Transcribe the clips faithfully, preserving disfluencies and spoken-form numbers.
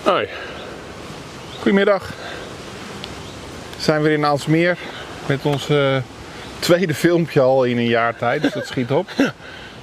Hoi. Goedemiddag. We zijn weer in Aalsmeer met ons uh, tweede filmpje al in een jaar tijd, dus dat schiet op. Uh,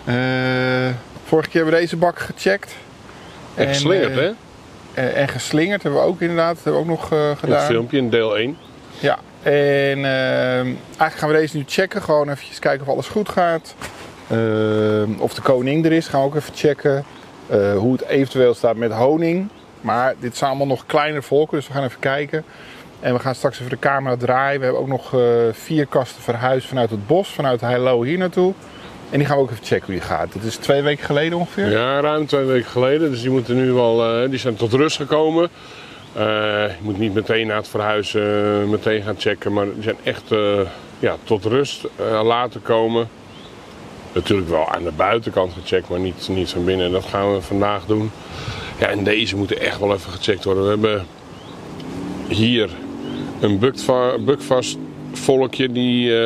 vorige keer hebben we deze bak gecheckt. En geslingerd, uh, hè? Uh, en geslingerd hebben we ook inderdaad, dat hebben we ook nog uh, gedaan. Het filmpje in deel één. Ja, en uh, eigenlijk gaan we deze nu checken, gewoon even kijken of alles goed gaat. Uh, of de koning er is, gaan we ook even checken. Uh, hoe het eventueel staat met honing. Maar dit zijn allemaal nog kleine volken, dus we gaan even kijken. En we gaan straks even de camera draaien. We hebben ook nog uh, vier kasten verhuisd vanuit het bos, vanuit Heilo hier naartoe. En die gaan we ook even checken hoe die gaat. Dit is twee weken geleden ongeveer? Ja, ruim twee weken geleden. Dus die moeten nu wel, uh, die zijn tot rust gekomen. Uh, je moet niet meteen na het verhuizen uh, meteen gaan checken, maar die zijn echt uh, ja, tot rust uh, laten komen. Natuurlijk wel aan de buitenkant gecheckt, maar niet, niet van binnen. Dat gaan we vandaag doen. Ja, en deze moeten echt wel even gecheckt worden. We hebben hier een bukvast volkje die, uh,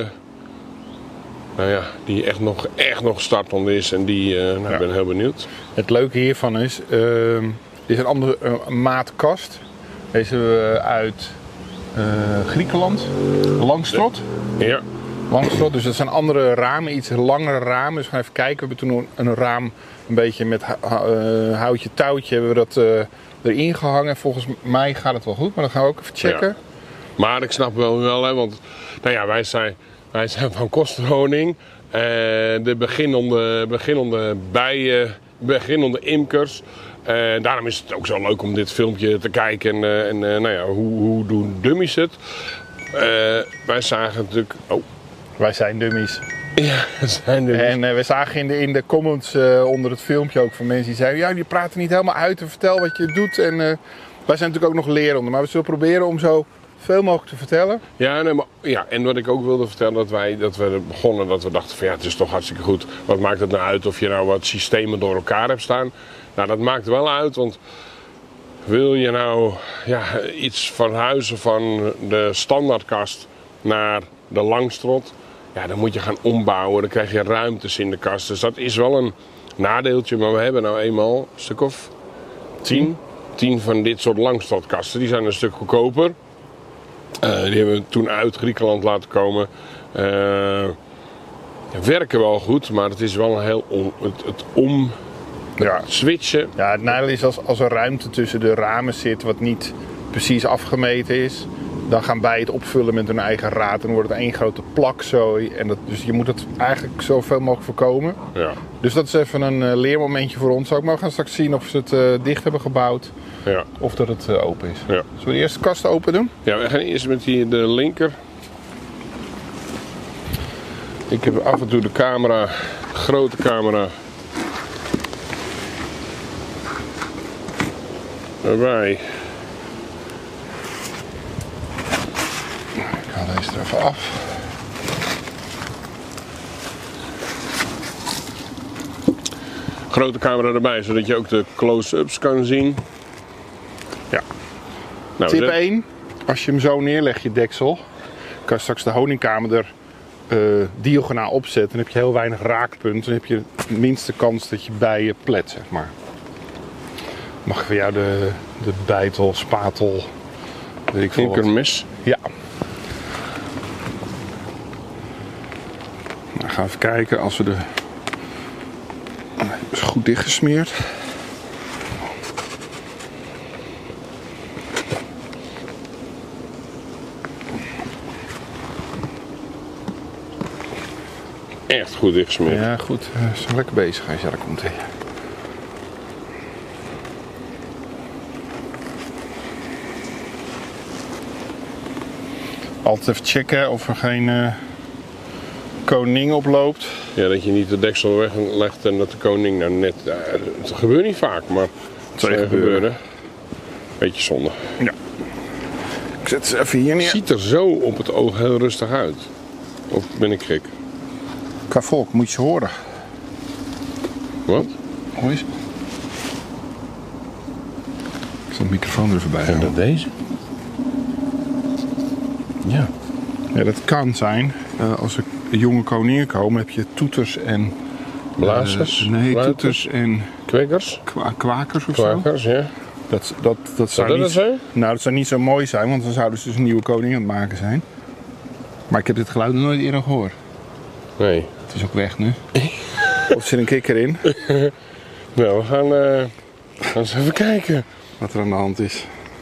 nou ja, die echt nog, echt nog startend is. En die, uh, nou, ja. Ik ben heel benieuwd. Het leuke hiervan is, uh, dit is een andere uh, maatkast. Deze hebben we uit uh, Griekenland, Langstrot. Ja. Langstrot, dus dat zijn andere ramen, iets langere ramen. Dus we gaan even kijken. We hebben toen een raam een beetje met uh, houtje touwtje hebben we dat uh, erin gehangen. Volgens mij gaat het wel goed, maar dat gaan we ook even checken. Ja. Maar ik snap wel wel, hè, want nou ja, wij zijn, wij zijn van Kosterhoning. Uh, de beginnende, beginnende bijen, beginnende imkers. Uh, daarom is het ook zo leuk om dit filmpje te kijken. En, uh, en uh, nou ja, hoe, hoe doen dummies het? Uh, wij zagen natuurlijk... Oh. Wij zijn dummies. Ja, we zijn dummies. En uh, we zagen in de, in de comments uh, onder het filmpje ook van mensen die zeiden... Ja, die praten niet helemaal uit en vertel wat je doet. En uh, wij zijn natuurlijk ook nog lerenden. Maar we zullen proberen om zo veel mogelijk te vertellen. Ja, nee, maar, ja, en wat ik ook wilde vertellen, dat wij dat we begonnen, dat we dachten van ja, het is toch hartstikke goed. Wat maakt het nou uit of je nou wat systemen door elkaar hebt staan? Nou, dat maakt wel uit, want wil je nou ja, iets verhuizen van de standaardkast naar de Langstrot, ja, dan moet je gaan ombouwen. Dan krijg je ruimtes in de kast. Dus dat is wel een nadeeltje, maar we hebben nou eenmaal een stuk of tien, tien van dit soort Langstrotkasten. Die zijn een stuk goedkoper. Uh, die hebben we toen uit Griekenland laten komen. Uh, ja, werken wel goed, maar het is wel een heel om, het, het om ja. switchen. Ja, het nadeel is als, als er ruimte tussen de ramen zit wat niet precies afgemeten is, dan gaan bijen het opvullen met hun eigen raad en dan wordt het één grote plakzooi. En dat, dus je moet het eigenlijk zoveel mogelijk voorkomen. Ja. Dus dat is even een uh, leermomentje voor ons ook. Maar we gaan straks zien of ze het uh, dicht hebben gebouwd. Ja. Of dat het uh, open is. Ja. Zullen we de eerste kast open doen? Ja, we gaan eerst met die, de linker. Ik heb af en toe de camera, de grote camera, erbij. Ik haal deze er even af. Grote camera erbij, zodat je ook de close-ups kan zien. Ja. Nou, Tip de... één. Als je hem zo neerlegt, je deksel, kan je straks de honingkamer er uh, diagonaal opzetten. Dan heb je heel weinig raakpunten. Dan heb je de minste kans dat je bijen plet, zeg maar. Mag ik voor jou de, de bijtel, spatel, weet ik veel wat. Mes. Ja. Nou, gaan we even kijken als we de... is goed dichtgesmeerd. Echt goed dichtgesmeerd. Ja, goed. Ze zijn lekker bezig als je daar komt. Hè. Altijd even checken of er geen uh, koning oploopt. Ja, dat je niet de deksel weglegt en dat de koning nou net... Uh, het gebeurt niet vaak, maar het zou gebeuren. gebeuren. Beetje zonde. Ja. Ik zet ze even hier neer. Het ziet er zo op het oog heel rustig uit. Of ben ik gek? Qua volk moet je ze horen. Wat? Hoe is het? Ik zal de microfoon er even bij houden. En dat deze? Ja. Ja, dat kan zijn. Uh, als er jonge koningen komen, heb je toeters en... Blazers? Uh, nee, Luiters, toeters en... Kwekers? Kwa kwakers of Kwakers, zo. ja. Dat, dat, dat, zou Zou dat niet, dat zijn? nou, dat zou niet zo mooi zijn, want dan zouden ze dus een nieuwe koning aan het maken zijn. Maar ik heb dit geluid nog nooit eerder gehoord. Nee. Het is ook weg nu. Of zit een kikker in? Nou, we gaan, uh, gaan eens even kijken. Wat er aan de hand is.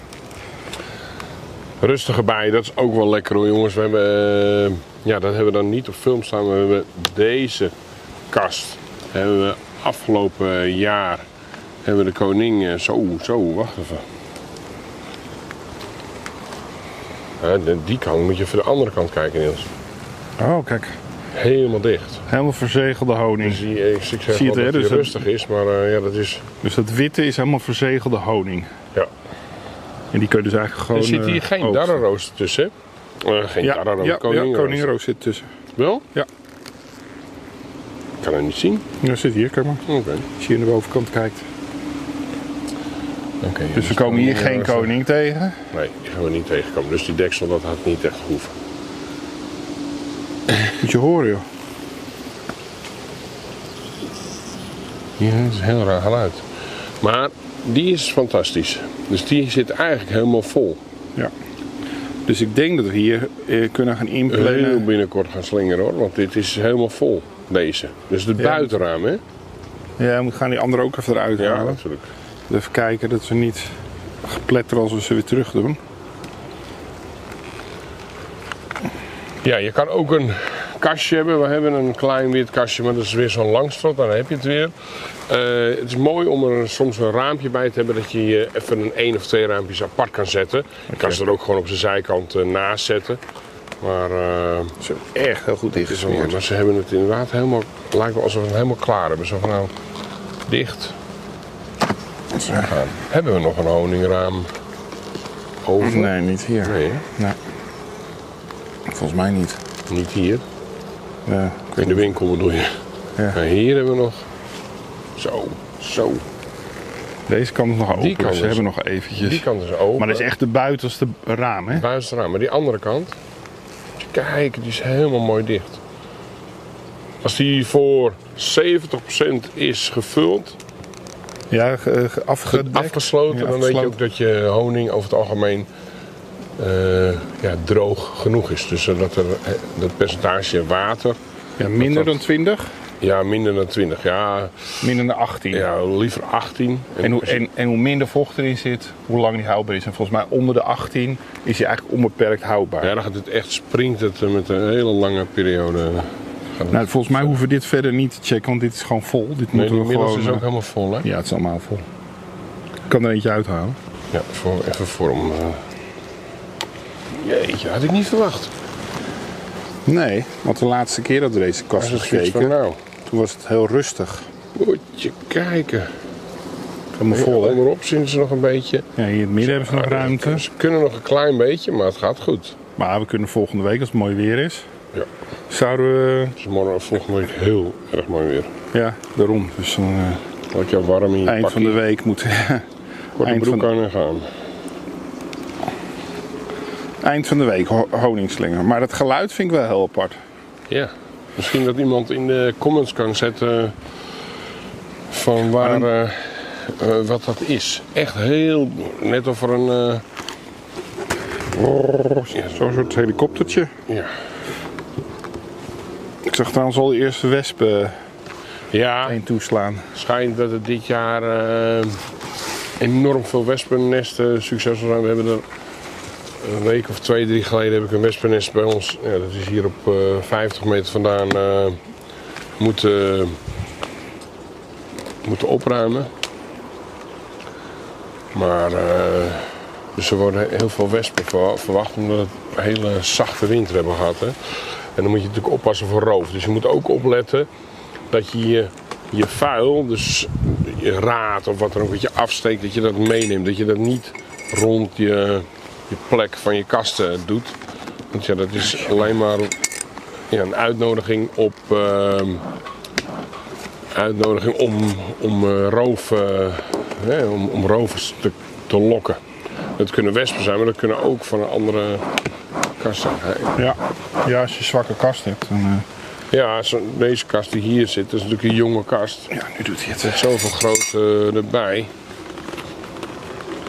Rustige bij, dat is ook wel lekker hoor jongens. We hebben, uh, ja dat hebben we dan niet op film staan. We hebben deze kast. Hebben we afgelopen jaar, hebben we de koning, uh, zo, zo, wacht even. Uh, de, die kant moet je voor de andere kant kijken Niels. Oh, kijk. Helemaal dicht. Helemaal verzegelde honing. Dus die, ik zeg Zie wel het, hè? dat die Dus dat- rustig is, maar uh, ja dat is, Dus dat witte is helemaal verzegelde honing. ja. En die kun je dus eigenlijk gewoon... Er zit hier eh, geen oogsten. darrenroos tussen. Uh, geen Ja, darrenroos, ja, koningenroos. ja, koningenroos zit tussen. Wel? Ja. Ik kan het niet zien. Ja, zit hier, kijk maar. Oké. Als je aan de bovenkant kijkt. Okay, Dus we komen hier geen koning tegen. Nee, die gaan we niet tegenkomen. Dus die deksel dat had niet echt gehoeven. Moet je horen, joh. Ja, dat is een heel raar geluid. Maar die is fantastisch. Dus die zit eigenlijk helemaal vol. Ja. Dus ik denk dat we hier eh, kunnen gaan Heel inplannen. binnenkort gaan slingeren hoor. Want dit is helemaal vol. Deze. Dus de Ja. buitenraam hè. Ja, we gaan die andere ook even eruit Ja, halen. natuurlijk. Even kijken dat ze niet gepletteren als we ze weer terug doen. Ja, je kan ook een kastje hebben. We hebben een klein wit kastje, maar dat is weer zo'n langstrot. Dan heb je het weer. Uh, het is mooi om er soms een raampje bij te hebben. Dat je je even een één of twee raampjes apart kan zetten. Je kan ze er ook gewoon op zijn zijkant uh, naast zetten. Maar uh, Ze hebben echt heel goed het is wel mooi. dichtgesmeerd. Maar ze hebben het inderdaad helemaal... Het lijkt wel alsof we het helemaal klaar hebben. Zo van nou, dicht. Zo gaan. Hebben we nog een honingraam over? Nee, niet hier. Nee, hè? Nee. Volgens mij niet. Niet hier. Ja, ik weet In de niet. winkel bedoel je. Ja. Maar hier hebben we nog... Zo, zo. Deze kant is nog open, Die kant dus ze is- hebben nog eventjes. Die kant is open. Maar dat is echt de buitenste raam, hè? Buitenste raam. Maar die andere kant... Kijk, die is helemaal mooi dicht. Als die voor zeventig procent is gevuld, Ja, ge- ge- afgedekt. afgesloten, Ja, dan weet je afgesloten. ook dat je honing over het algemeen eh, ja, droog genoeg is. Dus eh, dat er eh, dat percentage water, Ja, minder dat- dan twintig, ja, minder dan twintig. Ja, minder dan achttien. ja liever achttien. En, hoe, als je- en, en hoe minder vocht erin zit, hoe lang die houdbaar is. En volgens mij onder de achttien is hij eigenlijk onbeperkt houdbaar. ja, dan gaat het echt, springt het eh, met een hele lange periode. Gaat het- Nou, volgens mij hoeven we dit verder niet te checken, want dit is gewoon vol. Dit nee, moeten die we middels gewoon... is ook eh, helemaal vol, hè? Ja, het is allemaal vol. Ik kan er eentje uithalen. Ja, voor, even vorm. eh. Jeetje, had ik niet verwacht. Nee, want de laatste keer dat we deze kast Als hebben het zoiets van, gekeken, nou, toen was het heel rustig. moet je kijken. Helemaal vol, hè? Onderop zien ze nog een beetje. Ja, hier in het midden hebben ze nog Ah, ruimte. Ze kunnen nog een klein beetje, maar het gaat goed. Maar we kunnen volgende week, als het mooi weer is, Ja. zouden we... Het is morgen volgende week heel erg mooi weer. Ja, daarom. Dus dan eh, Laat je warm in je eind van de pakje, week moeten... korte eind broek van- aan en gaan. eind van de week ho honingslinger. Maar dat geluid vind ik wel heel apart. Ja. Misschien dat iemand in de comments kan zetten van waar, Maar eh, eh, wat dat is. Echt heel, net of er een, eh, Ja, zo'n soort helikoptertje. ja. Ik zag trouwens al de eerste wespen Ja, heen toeslaan. schijnt dat het dit jaar eh, enorm veel wespennesten succesvol zijn. We hebben er een week of twee, drie geleden heb ik een wespennest bij ons. Ja, dat is hier op eh, vijftig meter vandaan eh, moeten, moeten opruimen. Maar eh, dus er worden heel veel wespen verwa- verwacht omdat het een hele zachte winter hebben gehad. Hè. En dan moet je natuurlijk oppassen voor roof. Dus je moet ook opletten dat je je, je vuil, dus je raad of wat er ook wat je afsteekt, dat je dat meeneemt. Dat je dat niet rond je, je plek van je kasten doet. Want ja, dat is alleen maar ja, een uitnodiging op ehm, uitnodiging om, om uh, roof, uh, hè, om, om rovers te, te lokken. Dat kunnen wespen zijn, maar dat kunnen ook van een andere kast zijn. Hè. Ja. Ja, als je een zwakke kast hebt. Dan, eh, Ja, zo, deze kast die hier zit, dat is natuurlijk een jonge kast. Ja, nu doet hij het. Met zoveel groot uh, erbij.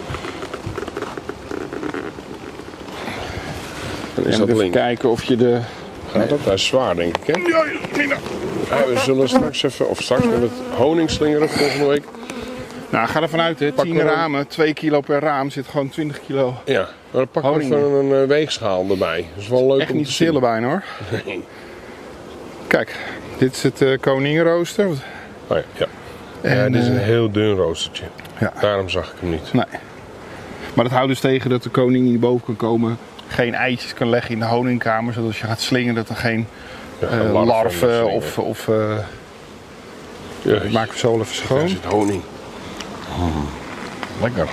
is je dat moet even link. kijken of je de... Gaat dat? Hij is zwaar, denk ik, hè? Ja, Mina. Ja, we zullen straks even, of straks met het honingslingeren volgende week. Nou, ga ervan uit, hè. Pak tien maar een- ramen, twee kilo per raam, zit gewoon twintig kilo. Ja, maar dan pakken we Honing. even een uh, weegschaal erbij. Dat is wel leuk Echt om niet te te zien. tillen bijna, hoor. Nee. Kijk, dit is het uh, koningenrooster. Oh ja, ja. En, ja, dit is een eh, heel dun roostertje. Ja. Daarom zag ik hem niet. Nee. Maar dat houdt dus tegen dat de koning niet boven kan komen. Geen eitjes kan leggen in de honingkamer. Zodat als je gaat slingen dat er geen Ja, uh, larven larven slingen. of... of uh, Ja, dat maken we zo wel even daar schoon. zit honing. Mm. Lekker.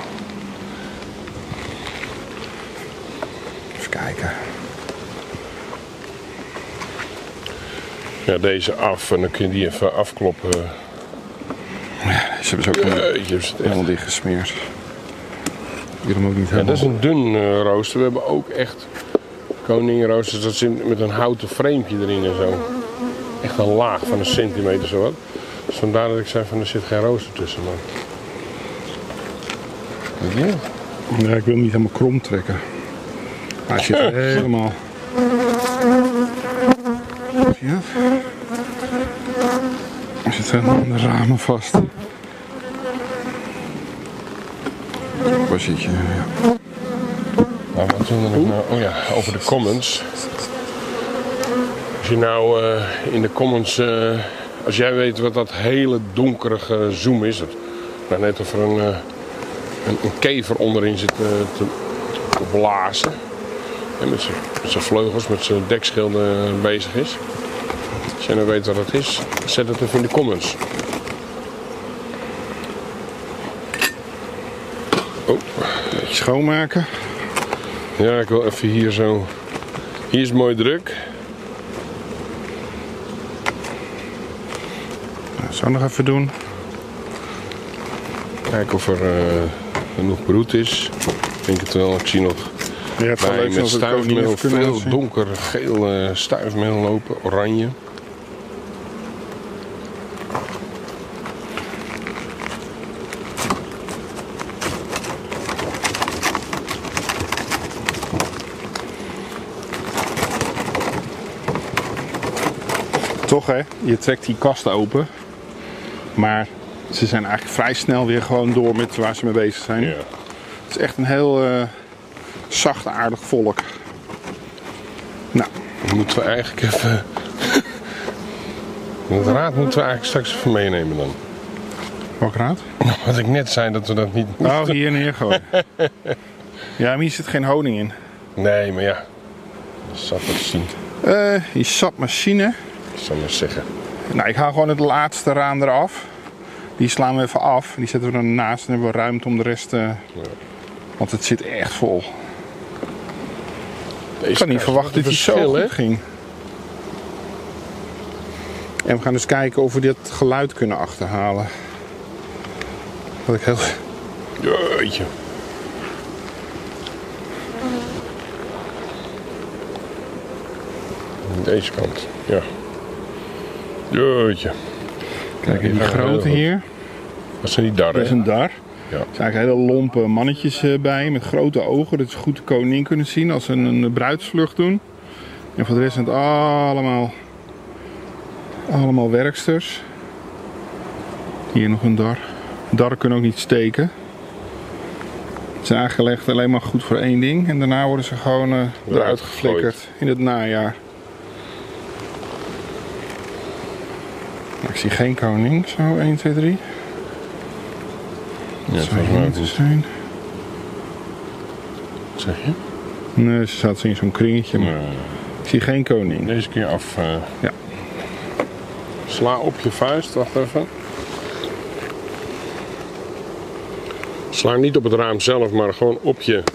Even kijken. Ja, deze af en dan kun je die even afkloppen. Ze hebben ze ook helemaal- Jeetje, is het echt. helemaal dicht gesmeerd. Ik wil hem ook niet Ja, helemaal... dat is een dun uh, rooster. We hebben ook echt koningenroosters. Dat zit met een houten framepje erin en zo. Echt een laag van een centimeter zo wat. Dus vandaar dat ik zei van er zit geen rooster tussen. Maar... Ja. Ja, ik wil hem niet helemaal krom trekken. Maar hij zit er helemaal... Ja. Hij zit helemaal aan de ramen vast. Waar zit je? Ja. Nou, wat doen we nog nou? Oh ja, over de comments. Als je nou uh, in de comments, uh, als jij weet wat dat hele donkerige zoom is, het, nou net of er een, uh, een, een kever onderin zit uh, te, te blazen. En met zijn vleugels, met zijn dekschilden bezig is. Als jij nou weet wat dat is, zet het even in de comments. Oh. Beetje schoonmaken. Ja, ik wil even hier zo. Hier is het mooi druk. Nou, zo nog even doen. Kijken of er uh, genoeg broed is. Ik denk het wel. Ik zie nog Ja, het zou bij leuk zijn met als we de koning stuifmeel even kunnen veel laten zien. donker geel uh, stuifmeel lopen. Oranje. Toch hè, je trekt die kasten open. Maar ze zijn eigenlijk vrij snel weer gewoon door met waar ze mee bezig zijn. Ja. Het is echt een heel uh, zacht aardig volk. Nou, Dan moeten we eigenlijk even. Het raad moeten we eigenlijk straks even meenemen dan. welke raad? Wat ik net zei dat we dat niet. Oh, hier neer gewoon. Ja, maar hier zit geen honing in. Nee, maar ja. Dat zal ik het zien. Uh, die sapmachine. Ik zal maar zeggen. Nou, ik haal gewoon het laatste raam eraf. Die slaan we even af. Die zetten we ernaast. Dan hebben we ruimte om de rest... Uh, Ja. want het zit echt vol. Deze Ik had niet kast, verwacht wat dat een hij zo verschil, hè? goed ging. En we gaan dus kijken of we dit geluid kunnen achterhalen. Wat ik heel... Jeetje. Deze kant, ja. Jeetje. Kijk, die die gaan heel grote goed. hier. Dat zijn die darren. Dat is een dar. Ja. Er zijn eigenlijk hele lompe mannetjes eh, bij met grote ogen. Dat ze goed de koningin kunnen zien als ze een, een bruidsvlucht doen. En voor de rest zijn het allemaal, allemaal werksters. Hier nog een dar. Darren kunnen ook niet steken. Het zijn aangelegd alleen maar goed voor één ding. En daarna worden ze gewoon uh, eruit geflikkerd in het najaar. Nou, ik zie geen koning. Zo, één, twee, drie. Ja, Dat zou volgens hier mij moeten niet. zijn. Wat zeg je? Nee, ze zaten in zo'n kringetje. Maar Nee. ik zie geen koning. Deze keer af. Uh... Ja. Sla op je vuist, wacht even. Sla niet op het raam zelf, maar gewoon op je.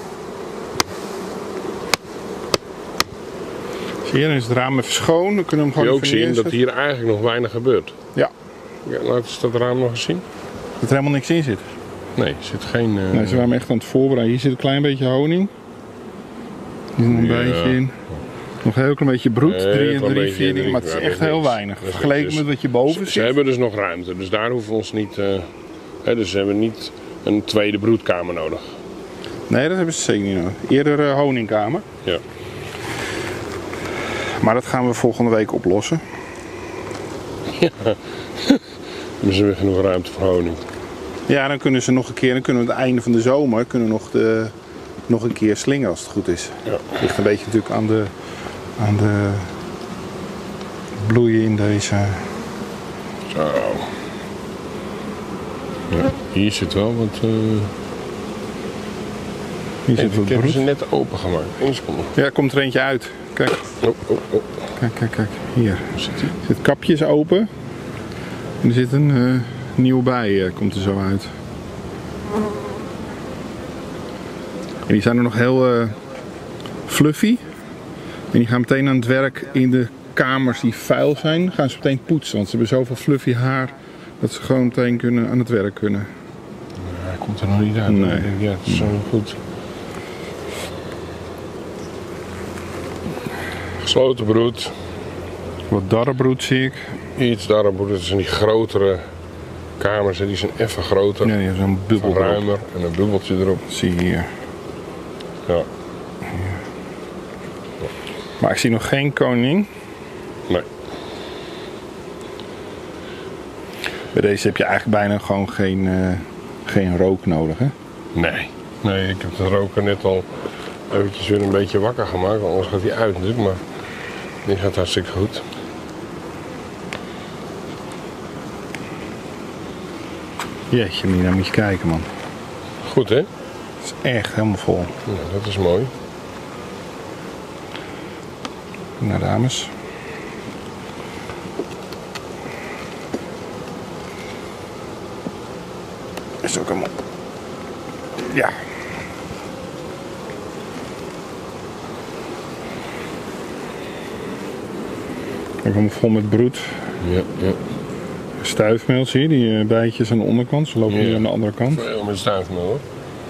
Zie je, dan is het raam even schoon. Dan kunnen we hem Kun je gewoon ook even zien dat neerzetten. hier eigenlijk nog weinig gebeurt. Ja, Ja, laat eens dat raam nog eens zien. dat er helemaal niks in zit. Nee, er zit geen... Uh... Nee, ze waren me echt aan het voorbereiden. Hier zit een klein beetje honing. Hier zit nog een Ja. beetje in. Nog een heel klein beetje broed. Nee, drie en een klein drie, beetje, vier dingen. drie, Maar het is ja, dat echt is heel niks. weinig. Dat is Vergeleken niks. met wat je boven Ze, zit. ze hebben dus nog ruimte, dus daar hoeven we ons niet... Uh... Hè, dus ze hebben niet een tweede broedkamer nodig. Nee, dat hebben ze zeker niet nodig. Eerder uh, honingkamer. Ja. Maar dat gaan we volgende week oplossen. Ja. Hebben ze weer genoeg ruimte voor honing. Ja, dan kunnen ze nog een keer, dan kunnen we aan het einde van de zomer kunnen we nog, de, nog een keer slingen als het goed is. Ja. Het ligt een beetje natuurlijk aan de, aan de bloeien in deze. Zo. Ja, hier zit wel wat... Uh... Hier zit Ik wat heb broed. ze net opengemaakt. Eén seconde. Ja, er komt er eentje uit. Kijk, Oh, oh, oh. kijk, kijk, kijk. Hier. Waar zit die? Het kapje is open. En er zit een uh, nieuw bij, uh, komt er zo uit. En die zijn er nog heel uh, fluffy. En die gaan meteen aan het werk in de kamers die vuil zijn. Gaan ze meteen poetsen, want ze hebben zoveel fluffy haar dat ze gewoon meteen kunnen, aan het werk kunnen. Hij komt er nog niet uit. Nee. Ik denk, ja, het is zo goed. Gesloten broed. Wat darrebroed zie ik. Iets darrebroed. Het zijn die grotere kamers. En die zijn even groter. Ja, hier is een bubbel erop. Ruimer. En een bubbeltje erop. Zie je hier. Ja. Maar ik zie nog geen koning. Nee. Bij deze heb je eigenlijk bijna gewoon geen, uh, geen rook nodig, hè? Nee. Nee, ik heb de roker net al eventjes weer een beetje wakker gemaakt. Want anders gaat hij uit natuurlijk. Maar die gaat hartstikke goed. Jeetje, Mina, moet je kijken, man. Goed, hè? Het is echt helemaal vol. Ja, dat is mooi. Nou, dames. Is ook helemaal... Ja. Ook helemaal vol met broed. Ja, ja. Stuifmeel, zie je? Die uh, bijtjes aan de onderkant. Ze lopen Ja. nu aan de andere kant. Veel met stuifmeel, hoor.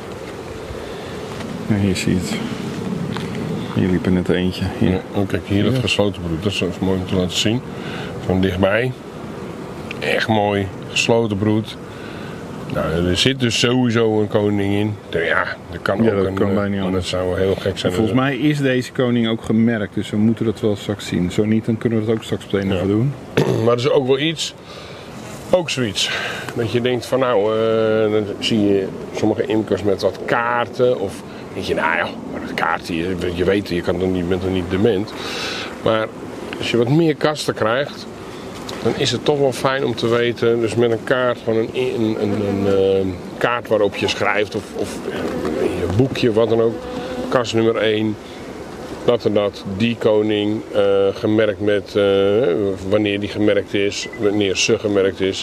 Ja, hier zie je het. Hier liep er net eentje. Hier. Ja, oh, kijk, hier dat Ja. gesloten broed. Dat is zo mooi om te laten zien. Van dichtbij. Echt mooi. Gesloten broed. Nou, er zit dus sowieso een koning in. Ja, er kan Ja, ook dat een... kan eh, bijna niet maar anders. dat zou heel gek zijn. Volgens mij is deze koning ook gemerkt, dus we moeten dat wel straks zien. Zo niet, dan kunnen we dat ook straks meteen Ja. even doen. Maar er is ook wel iets, ook zoiets, dat je denkt van nou, uh, dan zie je sommige imkers met wat kaarten of denk je nou ja, maar dat kaartje, je, je weet, je kan dan niet, bent dan niet dement. Maar als je wat meer kasten krijgt, dan is het toch wel fijn om te weten, dus met een kaart, gewoon een, een, een, een uh, kaart waarop je schrijft of, of in je boekje, wat dan ook, kast nummer één. Dat en dat, die koning, uh, gemerkt met uh, wanneer die gemerkt is, wanneer ze gemerkt is.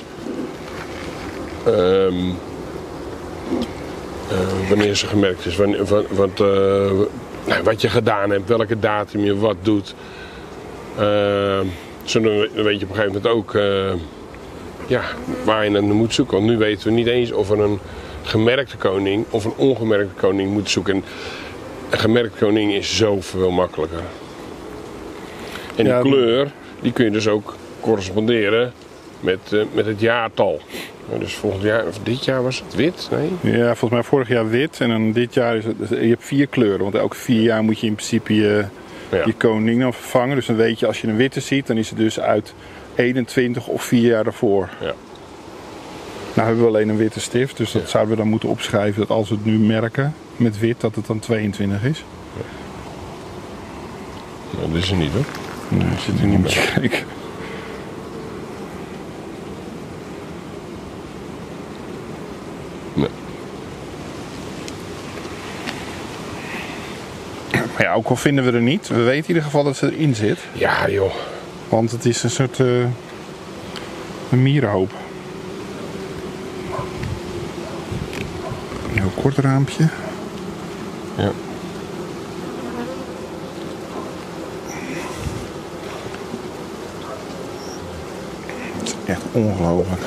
Um, uh, wanneer ze gemerkt is, wanneer, wat, wat, uh, nou, wat je gedaan hebt, welke datum je wat doet. Uh, zo dan weet je op een gegeven moment ook uh, ja, waar je naar moet zoeken. Want nu weten we niet eens of we een gemerkte koning of een ongemerkte koning moeten zoeken. Een gemerkte koning is zoveel makkelijker. En die Ja, kleur, die kun je dus ook corresponderen met, uh, met het jaartal. Uh, dus volgend jaar, of dit jaar was het wit? Nee? Ja, volgens mij vorig jaar wit en dan dit jaar is het, je hebt vier kleuren. Want elke vier jaar moet je in principe je, Ja. je koning dan vervangen. Dus dan weet je, als je een witte ziet, dan is het dus uit eenentwintig of vier jaar daarvoor. Ja. Nou hebben we alleen een witte stift, dus dat Ja. zouden we dan moeten opschrijven dat als we het nu merken met wit, dat het dan tweeëntwintig is. Nou, dat is er niet hoor. Nee, zit er niet bij. Kijk. Nee. Maar ja, ook al vinden we er niet, we weten in ieder geval dat ze erin zit. Ja joh. Want het is een soort uh, een mierenhoop. Een heel kort raampje. Ja. Het is echt ongelooflijk.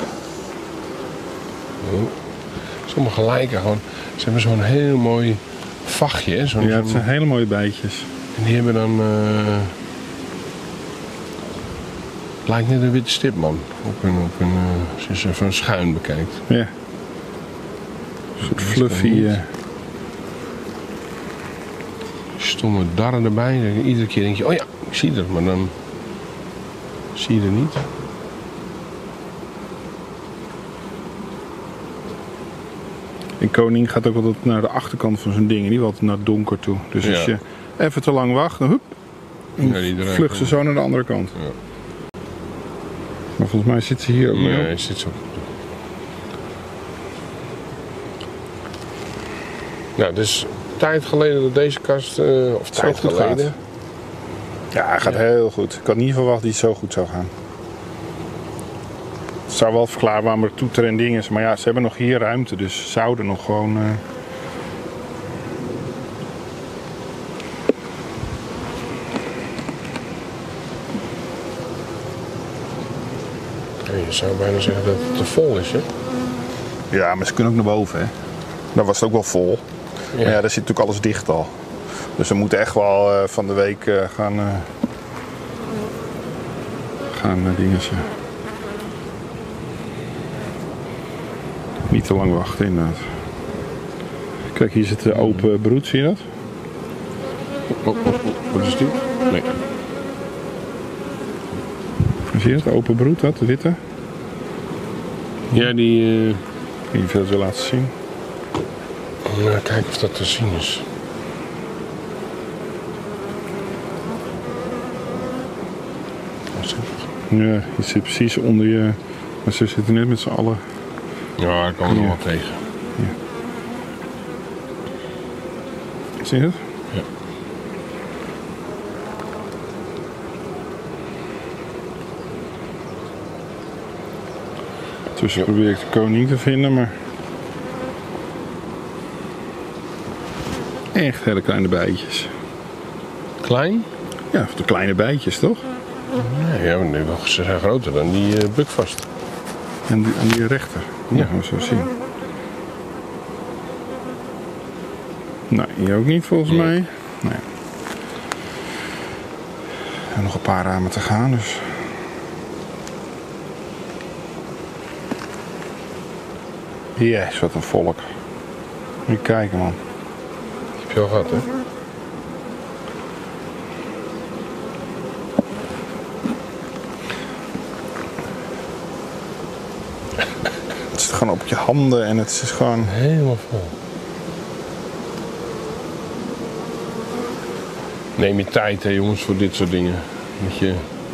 Sommige lijken gewoon, ze hebben zo'n heel mooi vachtje. Hè? Zo'n, Ja, het zijn hele mooie bijtjes. En die hebben dan... Uh, lijkt net een witte stip, man. Op een, op een, uh, als je ze van schuin bekijkt. Ja. Een soort fluffy. Uh... Stomme darren erbij. Iedere keer denk je, oh ja, Ik zie het, maar dan zie je er niet. En koning gaat ook altijd naar de achterkant van zijn ding. Die wil altijd naar het donker toe. Dus als Ja. je even te lang wacht, dan hup, Ja, die eruit vlucht ze komt. zo naar de andere kant. Ja. Maar volgens mij zit ze hier ook niet Nee, op. hij zit zo. Nou, dus tijd geleden dat deze kast, uh, of tijd goed geleden. gaat. Ja, hij gaat heel goed. Ik had niet verwacht dat hij zo goed zou gaan. Het zou wel verklaren waarom er toeter en ding is. Maar ja, ze hebben nog hier ruimte. Dus ze zouden nog gewoon... Uh... Ja, je zou bijna zeggen dat het te vol is, hè? Ja, maar ze kunnen ook naar boven, hè. Dan was het ook wel vol. Ja. Maar ja, daar zit natuurlijk alles dicht al. Dus we moeten echt wel uh, van de week uh, gaan... Uh... gaan uh, dingen... Niet te lang wachten, inderdaad. Kijk, hier zit de open broed, zie je dat? Oh, oh, oh, wat is die? Nee. Zie je dat? Open broed, dat, de witte? Ja, die... Uh... Ik weet niet of je dat wil laten zien. Nou, kijken of dat te zien is. Ja, je zit precies onder je... Maar ze zitten net met z'n allen... Ja, ik kan er nog wel tegen. Ja. Zie je het? Ja. Tussen probeer ik de koning te vinden, maar... Echt hele kleine bijtjes. Klein? Ja, de kleine bijtjes, toch? Nee, ja, maar ze zijn groter dan die uh, bukvast. En die, en die rechter. Ja, Ja. gaan we zo zien. Nou, hier ook niet volgens Nee. mij. Nee. En nog een paar ramen te gaan, dus... Yes, wat een volk. Moet je kijken, man. Die heb je al gehad, hè? Het zit gewoon op je handen en het is gewoon... Helemaal vol. Neem je tijd, hè, jongens, voor dit soort dingen. Moet je...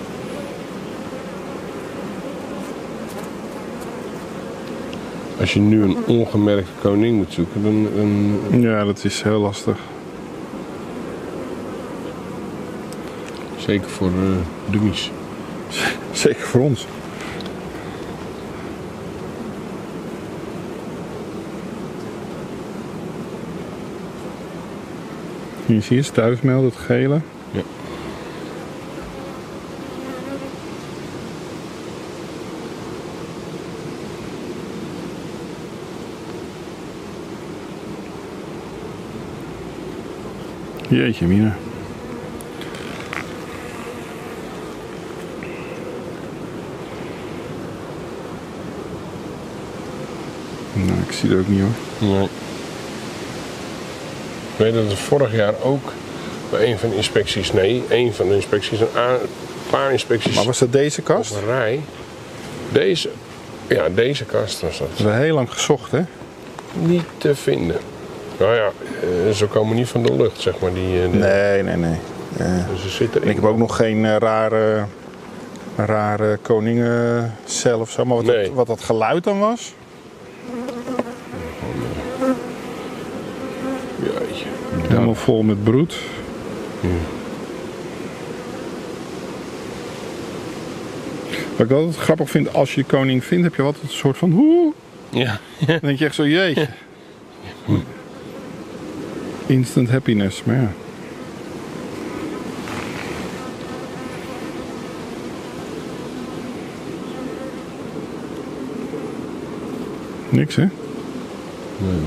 Als je nu een ongemerkte koning moet zoeken, dan... dan... Ja, dat is heel lastig. Zeker voor uh, dummies. Zeker voor ons. Hier zie je stuifmeel, dat gele. Ja. Jeetje, mina. Nou, ik zie het ook niet, hoor. Nee. Ik weet dat het vorig jaar ook bij een van de inspecties, nee, een van de inspecties, een a- paar inspecties Maar was dat deze kast? op een rij. Deze, ja, deze kast was dat. Dat is wel heel lang gezocht, hè? Niet te vinden. Nou ja, eh, ze komen niet van de lucht, zeg maar. Die, eh, de, Nee, nee, nee. Ja. Dus ze zitten En ik heb ook nog geen uh, rare, rare koningencel of zo. Maar wat, Nee. dat, wat dat geluid dan was? Jeetje. Helemaal vol met broed. Ja. Wat ik altijd grappig vind, als je de koning vindt, heb je altijd een soort van hoe. Ja. Dan denk je echt zo, jeetje. Instant happiness, maar ja. Niks, hè? Nee.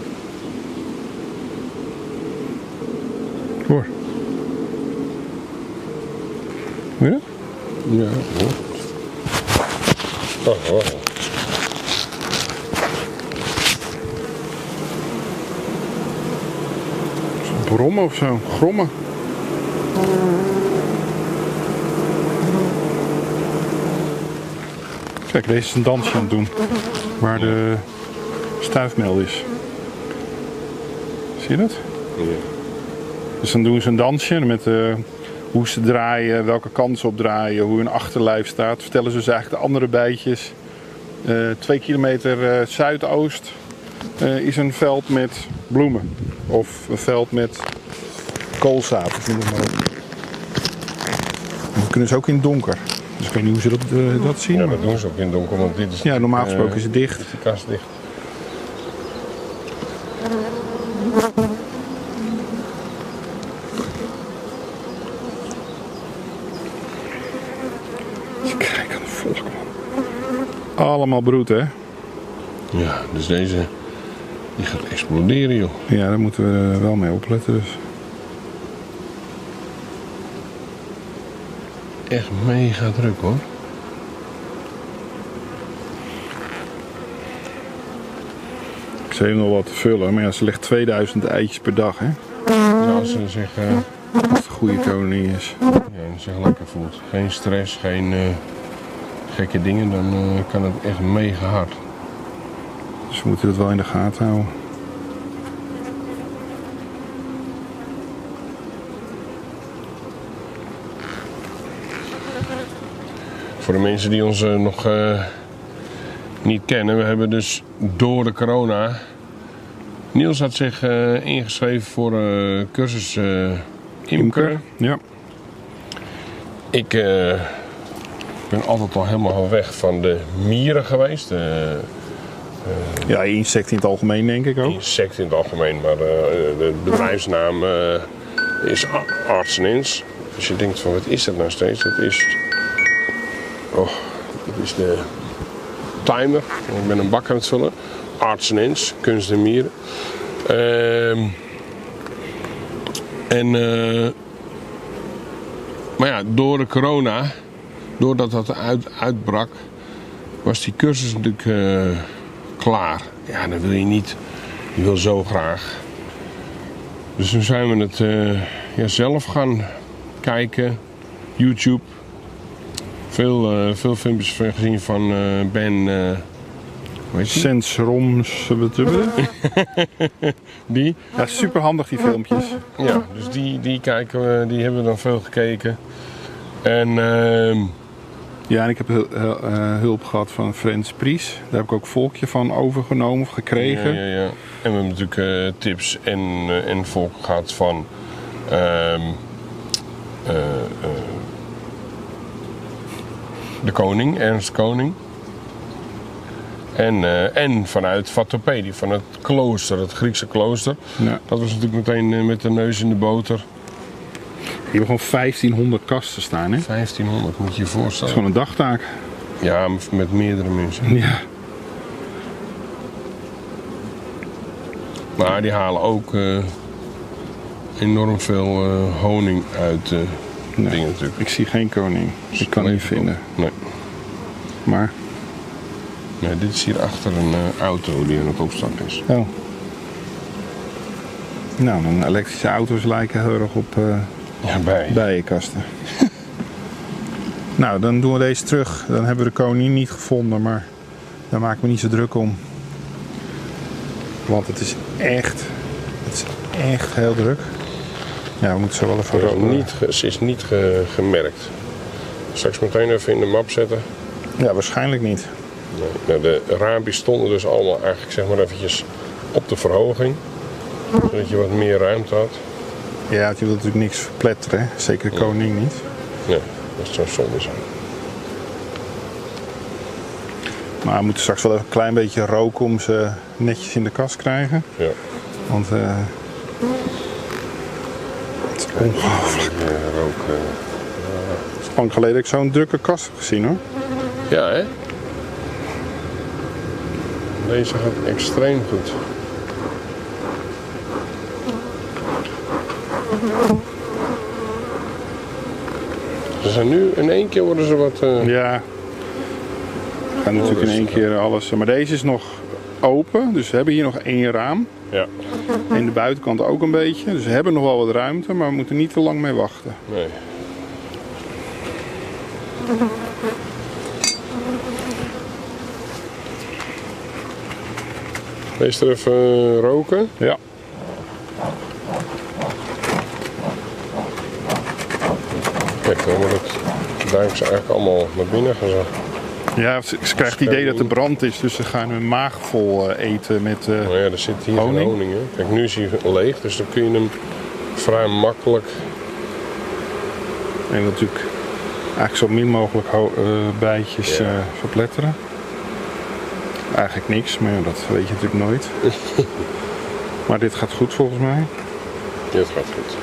Hoor. Hoor je dat? Ja, hoor. Oh, oh. Brommen of zo, grommen. Kijk, deze is een dansje aan het doen. Waar de stuifmeel is. Zie je dat? Ja. Dus dan doen ze een dansje met uh, hoe ze draaien, welke kant ze op draaien, hoe hun achterlijf staat. Vertellen ze dus eigenlijk de andere bijtjes. Uh, twee kilometer uh, zuidoost uh, is een veld met bloemen. Of een veld met koolzaad. Of noem het maar op. Dat kunnen ze ook in het donker. Dus ik weet niet hoe ze dat, uh, dat zien. Ja, maar... dat doen ze ook in het donker, want dit is... Ja, normaal gesproken uh, is het dicht. Is de kast dicht. Kijk aan de volk, man. Allemaal broed, hè? Ja, dus deze... Die gaat exploderen, joh. Ja, daar moeten we wel mee opletten, dus. Echt mega druk, hoor. Ik zie nog wat te vullen, maar ja, ze legt tweeduizend eitjes per dag, hè? Ja, als ze zich... Uh, Als het een goede koningin is. ja, zich lekker voelt. Geen stress, geen uh, gekke dingen, dan uh, kan het echt mega hard. Dus we moeten het wel in de gaten houden. Voor de mensen die ons uh, nog uh, niet kennen, we hebben dus door de corona... Niels had zich uh, ingeschreven voor een uh, cursus uh, imker. Ja. Ik uh, ben altijd al helemaal weg van de mieren geweest. Uh, uh, Ja, insecten in het algemeen denk ik ook. insecten in het algemeen, maar uh, de bedrijfsnaam uh, is Arts en Ins. Dus je denkt van, wat is dat nou steeds? Dat is... Oh, dat is de timer. Ik ben een bak aan het vullen. Arts en Ins, kunst en mieren. Uh, en... Uh, maar ja, door de corona, doordat dat uit, uitbrak, was die cursus natuurlijk uh, klaar. Ja, dat wil je niet. Je wil zo graag. Dus toen zijn we het uh, ja, zelf gaan kijken. YouTube. Veel, uh, veel filmpjes gezien van uh, Ben... Uh, hoe heet die? Sensroms. Die? Ja, super handig die filmpjes. Ja, dus die, die, kijken we, die hebben we dan veel gekeken. En... Uh, Ja, en ik heb uh, uh, hulp gehad van Frans Pries. Daar heb ik ook volkje van overgenomen of gekregen. Ja, ja, ja. En we hebben natuurlijk uh, tips en, uh, en volk gehad van... Uh, uh, uh, de koning, Ernst Koning. En, uh, en vanuit Vatopedie, van het klooster, het Griekse klooster. Ja. Dat was natuurlijk meteen uh, met de neus in de boter. Je hebt gewoon vijftienhonderd kasten staan, hè? vijftienhonderd, moet je je Dat is voorstellen. gewoon een dagtaak. Ja, met meerdere mensen. Ja. Maar die halen ook uh, enorm veel uh, honing uit uh, Nee, dingen natuurlijk. ik zie geen koning. Ik kan hem niet vinden. Nee. Maar... Nee, dit is hier achter een uh, auto die aan het opstappen is. Oh. Nou, dan elektrische auto's lijken heel erg op uh, Ja, bij. bijenkasten. Nou, dan doen we deze terug. Dan hebben we de koning niet gevonden, maar daar maak ik me niet zo druk om. Want het is echt, het is echt heel druk. Ja, we moeten zo wel even Ze is rollen. niet, ge- ze is niet ge- gemerkt. Straks meteen even in de map zetten. Ja, waarschijnlijk niet. Nee. Nou, de raampjes stonden dus allemaal eigenlijk zeg maar eventjes op de verhoging. Zodat je wat meer ruimte had. Ja, je wilt natuurlijk niks verpletteren, hè? Zeker de koning niet. Nee, dat zou zonde zijn. Maar we moeten straks wel even een klein beetje roken om ze netjes in de kast te krijgen. Ja. Want uh, het is ongelooflijk. Ja, rook, uh, Het is lang geleden dat ik zo'n drukke kast heb gezien, hoor. ja, hè? Deze gaat extreem goed. Ze zijn nu in één keer worden ze wat. Uh... Ja. We gaan natuurlijk in één keer alles. Maar deze is nog open, dus we hebben hier nog één raam. Ja. En de buitenkant ook een beetje. Dus we hebben nog wel wat ruimte, maar we moeten niet te lang mee wachten. Nee. Deze er even uh, roken. Ja. Kijk, dan wordt het duiken ze eigenlijk allemaal naar binnen gezet. Ja, ze, ze krijgt het idee dat er brand is, dus ze gaan hun maag vol uh, eten met uh, nou ja, er zit hier honing. geen honing. Hè? Kijk, nu is hij leeg, dus dan kun je hem vrij makkelijk. En natuurlijk eigenlijk zo min mogelijk uh, bijtjes Ja. uh, verpletteren. Eigenlijk niks, maar dat weet je natuurlijk nooit. Maar dit gaat goed volgens mij. Dit gaat goed.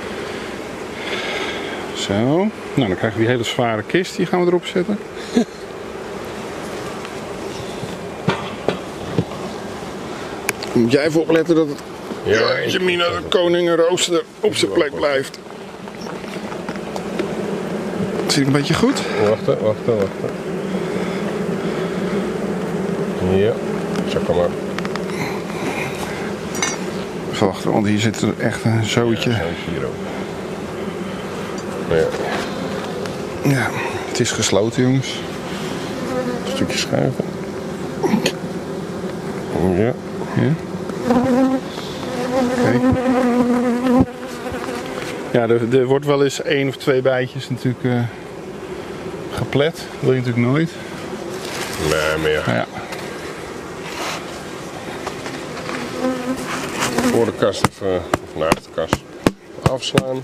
Zo. Nou, dan krijgen we die hele zware kist, die gaan we erop zetten. Moet jij even opletten dat het Ja, ja, Jamina de koningenrooster op zijn plek blijft. Zit ik een beetje goed? Wachten, wachten, wachten. Ja, zo kom maar. Even wachten, want hier zit er echt een zootje. Ja, zo hier ook. Ja. Ja, het is gesloten, jongens. Een stukje schuiven. Ja. Ja. Oké. Ja, er, er wordt wel eens één of twee bijtjes natuurlijk uh, geplet. Dat wil je natuurlijk nooit. Nee, meer. Maar ja. Voor de kast even, of naast de kast afslaan.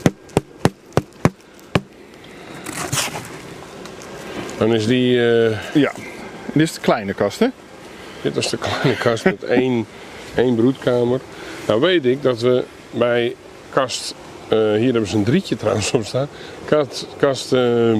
Dan is die, uh, Ja, dit is de kleine kast, hè? dit is de kleine kast met één, één broedkamer. Nou weet ik dat we bij kast, uh, hier hebben ze een drietje trouwens op staan. Kast, kast uh,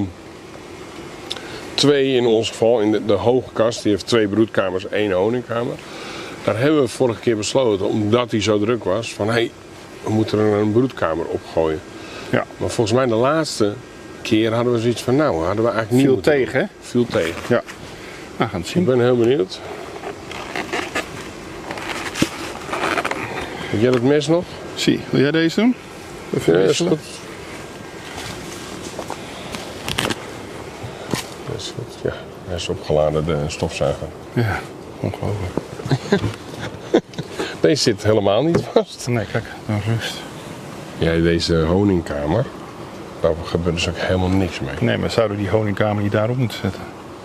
twee in ons geval, in de, de hoge kast, die heeft twee broedkamers, één honingkamer. Daar hebben we vorige keer besloten, omdat die zo druk was, van hé, hey, we moeten er een broedkamer opgooien. Ja. Maar volgens mij de laatste keer hadden we zoiets van, nou, hadden we eigenlijk niet Viel moeten tegen, hè? doen. Viel tegen. Ja. Nou, gaan we het Ik zien. ben heel benieuwd. Heb jij dat mes nog? Zie, wil jij deze doen? Even Ja, is wisselen. goed. Dat is goed, ja. Hij is opgeladen, de stofzuiger. Ja, ongelooflijk. Deze zit helemaal niet vast. Nee, kijk, nou rust. Ja, deze honingkamer, daar gebeurt dus ook helemaal niks mee. Nee, maar zouden die honingkamer niet daarop moeten zetten?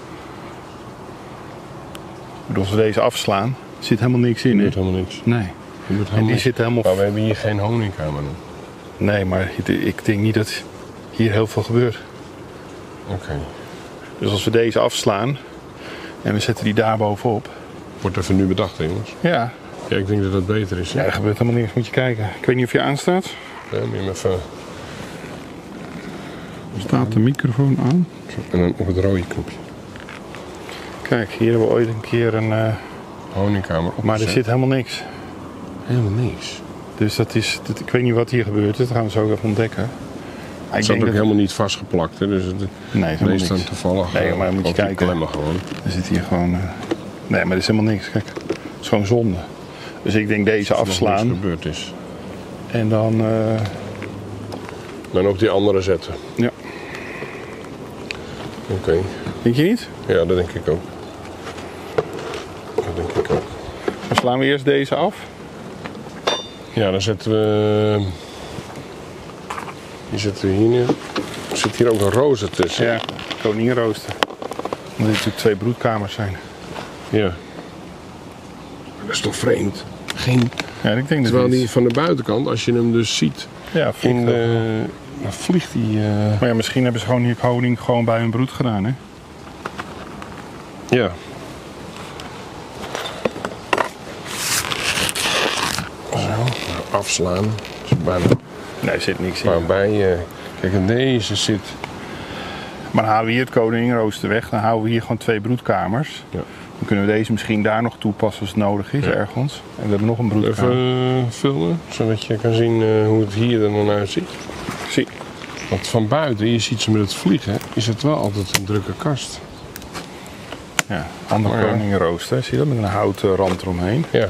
Ik bedoel, als we deze afslaan, zit helemaal niks in, Er hè? gebeurt helemaal niks. Nee. Er gebeurt En helemaal die niks. zit helemaal... Maar we hebben hier geen honingkamer. dan. Nee, maar ik denk niet dat hier heel veel gebeurt. Oké. Dus als we deze afslaan en we zetten die daar bovenop. Wordt even nu bedacht, hè, jongens. Ja, Ja, ik denk dat dat beter is. ja, Hè? er gebeurt helemaal niks. Moet je kijken. Ik weet niet of je aanstaat. Ja, moet je hem even... Staat de microfoon aan? En dan op het rode knopje. Kijk, hier hebben we ooit een keer een... Uh, Honingkamer opgezet. maar er zit helemaal niks. helemaal niks. Dus dat is... Dat, ik weet niet wat hier gebeurt. Dat gaan we zo even ontdekken. Maar Het ik zat ook denk dat... helemaal niet vastgeplakt, hè? Dus het Nee, is helemaal meestal niks. toevallig. Nee, uh, maar moet je op die kijken. klemmen gewoon. Er zit hier gewoon... Uh, nee, maar er is helemaal niks. Kijk, het is gewoon zonde. Dus ik denk deze Nog niks afslaan. gebeurd is. En dan... Uh, Dan op die andere zetten. ja. Oké. Okay. Denk je niet? Ja, dat denk ik ook. Dat denk ik ook. Dan slaan we eerst deze af. Ja, dan zetten we... Die zetten we hier neer. Er zit hier ook een roze tussen. Ja, koningenrooster. Omdat dit natuurlijk twee broedkamers zijn. Ja. Dat is toch vreemd? Geen... Ja, ik denk dat Terwijl dit- die van de buitenkant, als je hem dus ziet, Ja, vliegt in wel. de... dan vliegt die... Uh... Maar ja, misschien hebben ze gewoon hier honing gewoon bij hun broed gedaan, hè? Ja. Zo, afslaan. Is bijna Nee, er zit niks in. waarbij. Uh... Kijk, en deze zit. Maar dan halen we hier het koningenrooster weg. Dan houden we hier gewoon twee broedkamers. Ja. Dan kunnen we deze misschien daar nog toepassen als het nodig is, Ja. ergens. En we hebben nog een broedkamer. Even uh, filmen, zodat je kan zien uh, hoe het hier er dan uitziet. Zie. Want van buiten, je ziet ze met het vliegen, is het wel altijd een drukke kast. Ja, ander Oh, ja. koningenrooster. Zie je dat? Met een houten rand eromheen. Ja.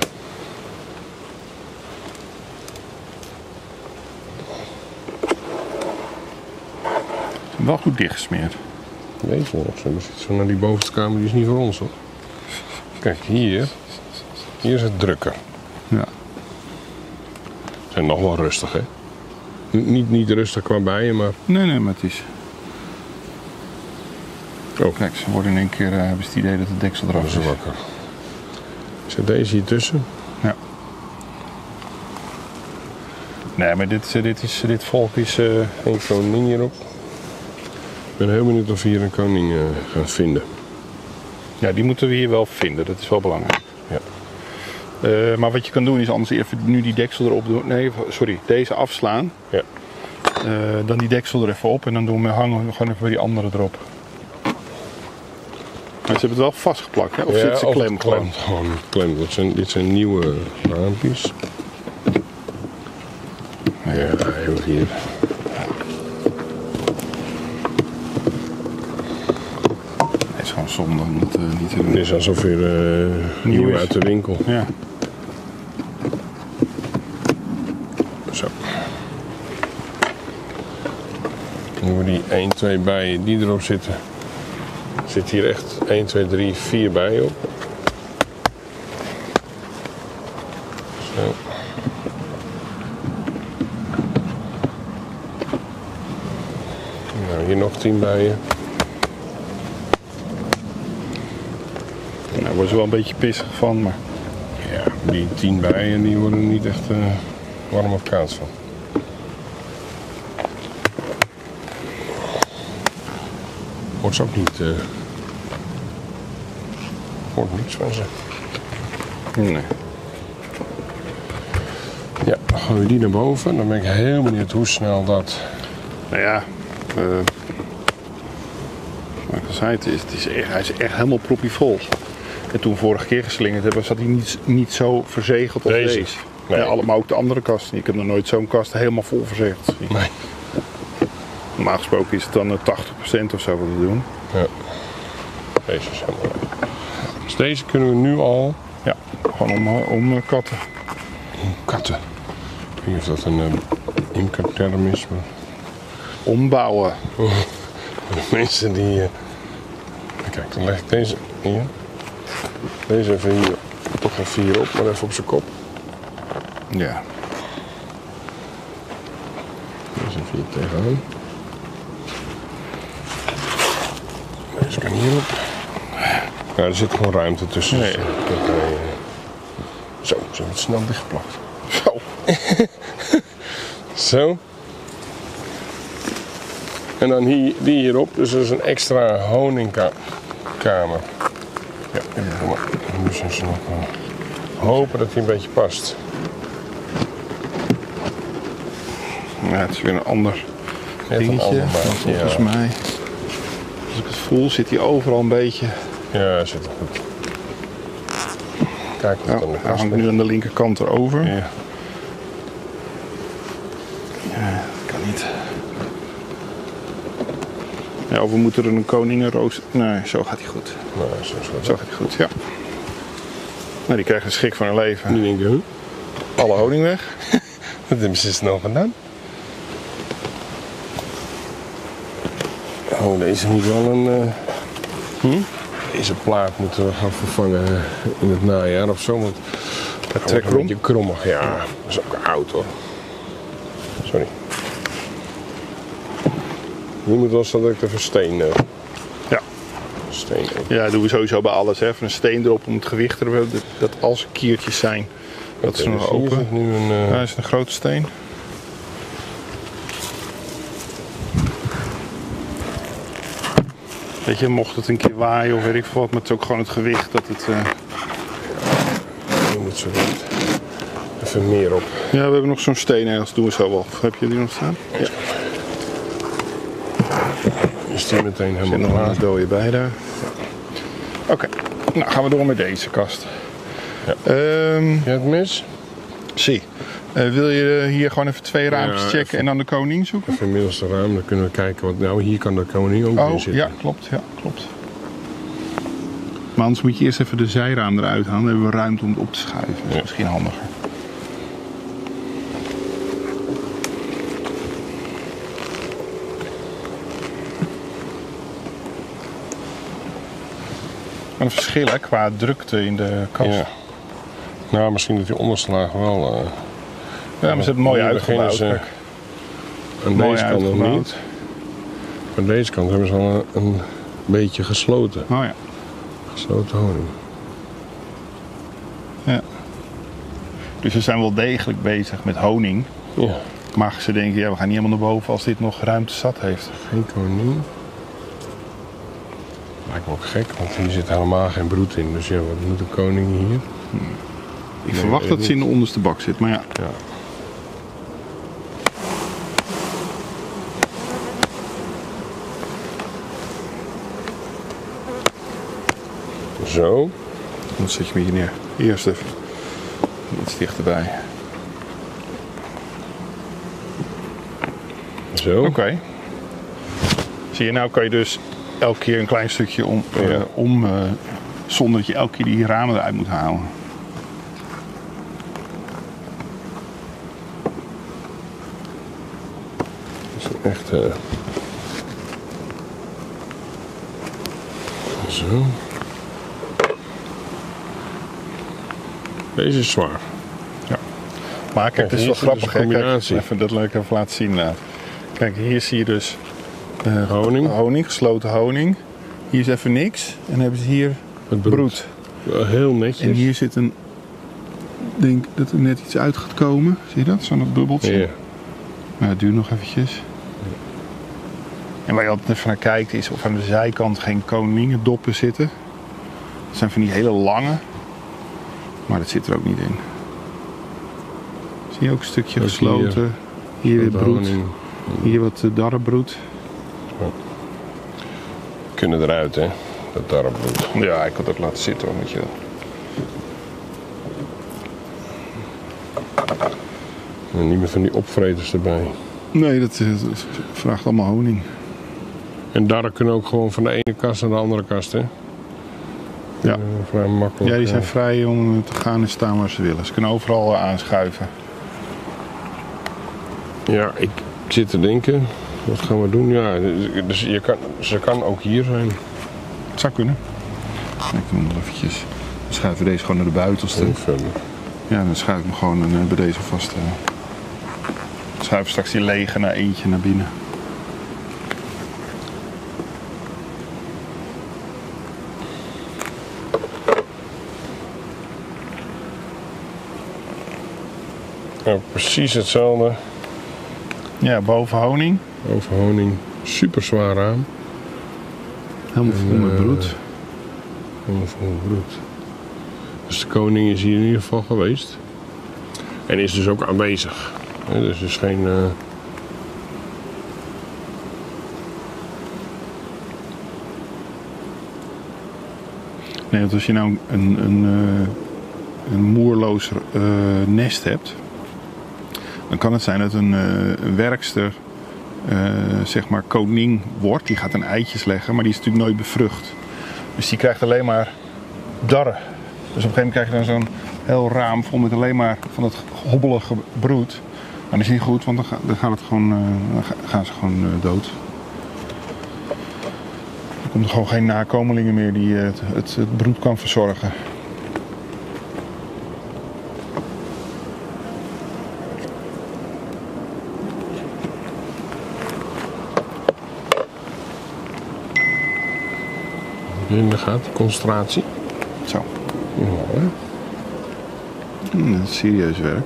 Wel goed dichtgesmeerd. Deze nog zo. Dus zo naar die bovenste kamer, die is niet voor ons hoor. Kijk, hier. Hier is het drukker. zijn nog wel rustig, hè? Niet, niet rustig qua bijen, maar... Nee, nee, maar het is... Oh. Kijk, ze worden in één keer, uh, hebben ze het idee dat de deksel eraf is. wakker. Zit deze hier tussen? Ja. Nee, maar dit, dit, is, dit volk is... Uh... Geen koning hierop. Ik ben heel benieuwd of we hier een koning uh, gaan vinden. Ja, die moeten we hier wel vinden, dat is wel belangrijk. Ja. Uh, maar wat je kan doen is anders even nu die deksel erop doen. Nee, sorry, deze afslaan. Ja. Uh, dan die deksel er even op en dan doen we hangen we gewoon even bij die andere erop. Maar ze hebben het wel vastgeplakt, hè? Of ja, zit ze klem klem, gewoon? Gewoon klem. Dit zijn, dit zijn nieuwe raampjes. Ja, heel hier. Het is gewoon zonde om het uh, niet te doen. Het is alsof weer uh, nieuw, nieuw uit de winkel. Ja. Zo. Nu we die één, twee bijen die erop zitten. Zit hier echt één, twee, drie, vier bijen op. Zo. Nou, hier nog tien bijen. Nou, daar worden ze wel een beetje pissig van, maar... Ja, die tien bijen die worden niet echt uh, warm of koud van. Hoort ze ook niet... Uh, hoort niets van ze. Nee. Ja, dan gooien we die naar boven. Dan ben ik heel benieuwd hoe snel dat... Nou ja... Uh, maar ik zei, het is, het is echt, hij is echt helemaal proppievol. En toen we vorige keer geslingerd hebben, zat hij niet, niet zo verzegeld als deze. deze. Nee. Ja, allemaal ook de andere kasten. Ik heb nog nooit zo'n kast helemaal vol verzegeld gezien. Nee. Normaal gesproken is het dan tachtig procent of zo wat we doen. Ja. Deze is helemaal leuk. Dus deze kunnen we nu al... Ja, gewoon om, om uh, katten. Om katten. Ik weet niet of dat een uh, imkerterm is, maar... Ombouwen. Oh, de mensen die... Uh... Kijk, dan leg ik deze hier. Deze even hier, toch even hier op, maar even op zijn kop. Ja. Deze even hier tegenaan. Deze kan hierop. Ja, er zit gewoon ruimte tussen. Nee. Dus, uh, zo, ze hebben het snel dichtgeplakt. Zo. Zo. En dan hier, die hierop, dus dat is een extra honingkamer. Ja, kom maar. Nu zijn ze nog wel. Hopen dat hij een beetje past. Ja, het is weer een ander dingetje. Een ander maatje, volgens ja. mij. Als ik het voel, zit hij overal een beetje. Ja, zit er goed. Kijk, nou, dan de hij hangt nu aan de linkerkant erover. Ja. Ja, dat kan niet. Ja, of we moeten er een koningenrooster... Nee, zo gaat hij goed. Nou, zo, zo. zo gaat hij goed, ja. Nou, die krijgt een schrik van haar leven. Nu denk ik, huh? Alle honing weg. Dat hebben ze snel gedaan. Oh, deze moet wel een... Uh... Hm? Deze plaat moeten we gaan vervangen in het najaar of zo. Want het trekt een beetje krommig. Ja, dat is ook oud hoor. Sorry. Hier moet wel zo dat ik even steen... Uh... Ja. Steen. Ja, dat doen we sowieso bij alles. Hè. Even een steen erop om het gewicht te hebben. Dat, dat als er kiertjes zijn, dat okay, ze nog dus open. Is nu een, uh... ja, is een grote steen. Weet je, mocht het een keer waaien of weet ik veel wat, maar het is ook gewoon het gewicht dat het... Uh... Ja, moet zo goed. Even meer op. Ja, we hebben nog zo'n steen ergens, doen we zo wel. Heb je die nog staan? Ja. Is die meteen helemaal klaar? Er zit nog een dode bij daar. Oké, okay. Nou gaan we door met deze kast. Ja. Um, je hebt mis? Zie. Uh, wil je hier gewoon even twee raampjes ja, checken even, en dan de koning zoeken? Even inmiddels de raam, dan kunnen we kijken. Want nou, hier kan de koning ook oh, in zitten. Ja, klopt. Ja, klopt. Maar anders moet je eerst even de zijraam eruit halen. Dan hebben we ruimte om het op te schuiven. Dat is ja. misschien handiger. Een verschil hè, qua drukte in de kast. Ja. Nou, misschien dat die onderste laag wel uh, Ja, maar ze hebben het mooi Hier beginnen uitgebouwd. ze- Kijk. Aan Mooi deze kant nog uitgebouwd. niet. Aan deze kant hebben ze al een, een beetje gesloten. Oh ja. Gesloten honing. ja. Dus ze zijn wel degelijk bezig met honing. Ja, Maar ze denken, ja, we gaan niet helemaal naar boven als dit nog ruimte zat heeft. geen koning. Lijkt me ook gek, want hier zit helemaal geen broed in. Dus ja, wat moet een koning hier? Ik Nee, verwacht weet dat ik ze in de onderste bak zit, maar ja. Ja. Zo. Dan zet je hem hier neer. Eerst even iets dichterbij. Zo. Oké. Zie je, nou kan je dus elke keer een klein stukje om, eh, Ja. om eh, zonder dat je elke keer die ramen eruit moet halen. Dat is echt. eh Zo. Deze is zwaar. Maar kijk, Oh, het is hier wel zit dus grappig. een hè. Kijk, combinatie. even, dat wil ik even laten zien. inderdaad. Kijk, hier zie je dus eh, Honing. honing, gesloten honing. Hier is even niks. En dan hebben ze hier Het broed. broed. Wel heel netjes. En hier zit een... Ik denk dat er net iets uit gaat komen. Zie je dat? Zo'n bubbeltje. Ja. Maar het duurt nog eventjes. En waar je altijd even naar kijkt is of aan de zijkant geen koningendoppen zitten. Dat zijn van die hele lange. Maar dat zit er ook niet in. Zie je ook een stukje Ook gesloten. Hier weer Wat broed. honing. Hier wat uh, darrenbroed. Kunnen eruit, hè? Dat darmbroed. Ja, ik kan het ook laten zitten hoor. Moet je... En niet meer van die opvreters erbij. Nee, dat, is- dat vraagt allemaal honing. En darren kunnen ook gewoon van de ene kast naar de andere kast, hè? Ja. Eh, vrij makkelijk. Ja, die zijn eh. vrij om te gaan en staan waar ze willen. Ze kunnen overal uh, aanschuiven. Ja, ik zit te denken. Wat gaan we doen? Ja, dus je kan, ze kan ook hier zijn. Het zou kunnen. Ik doe nog eventjes. Dan schuiven we deze gewoon naar de buitenste. Of verder. Ja, dan schuif ik hem gewoon uh, bij deze vast. Uh. Schuif straks die lege naar eentje naar binnen. Ja, precies hetzelfde. Ja, boven honing. Over honing. Super zwaar raam. Helemaal vol met Eh, broed. Helemaal vol broed. Dus de koning is hier in ieder geval geweest. En is dus ook aanwezig. Hè, dus er is geen... eh, Nee, want als je nou een, een, uh, een moerloos uh, nest hebt, dan kan het zijn dat een, uh, een werkster uh, zeg maar koning wordt. Die gaat een eitjes leggen, maar die is natuurlijk nooit bevrucht. Dus die krijgt alleen maar darren. Dus op een gegeven moment krijg je dan zo'n heel raam vol met alleen maar van dat hobbelige broed. Maar dat is niet goed, want dan, ga, dan, gaat het gewoon, uh, dan gaan ze gewoon uh, dood. Er komt gewoon geen nakomelingen meer die uh, het, het, het broed kan verzorgen. in de gaten, concentratie. Zo. Ja, hè? Hm, dat is serieus werk.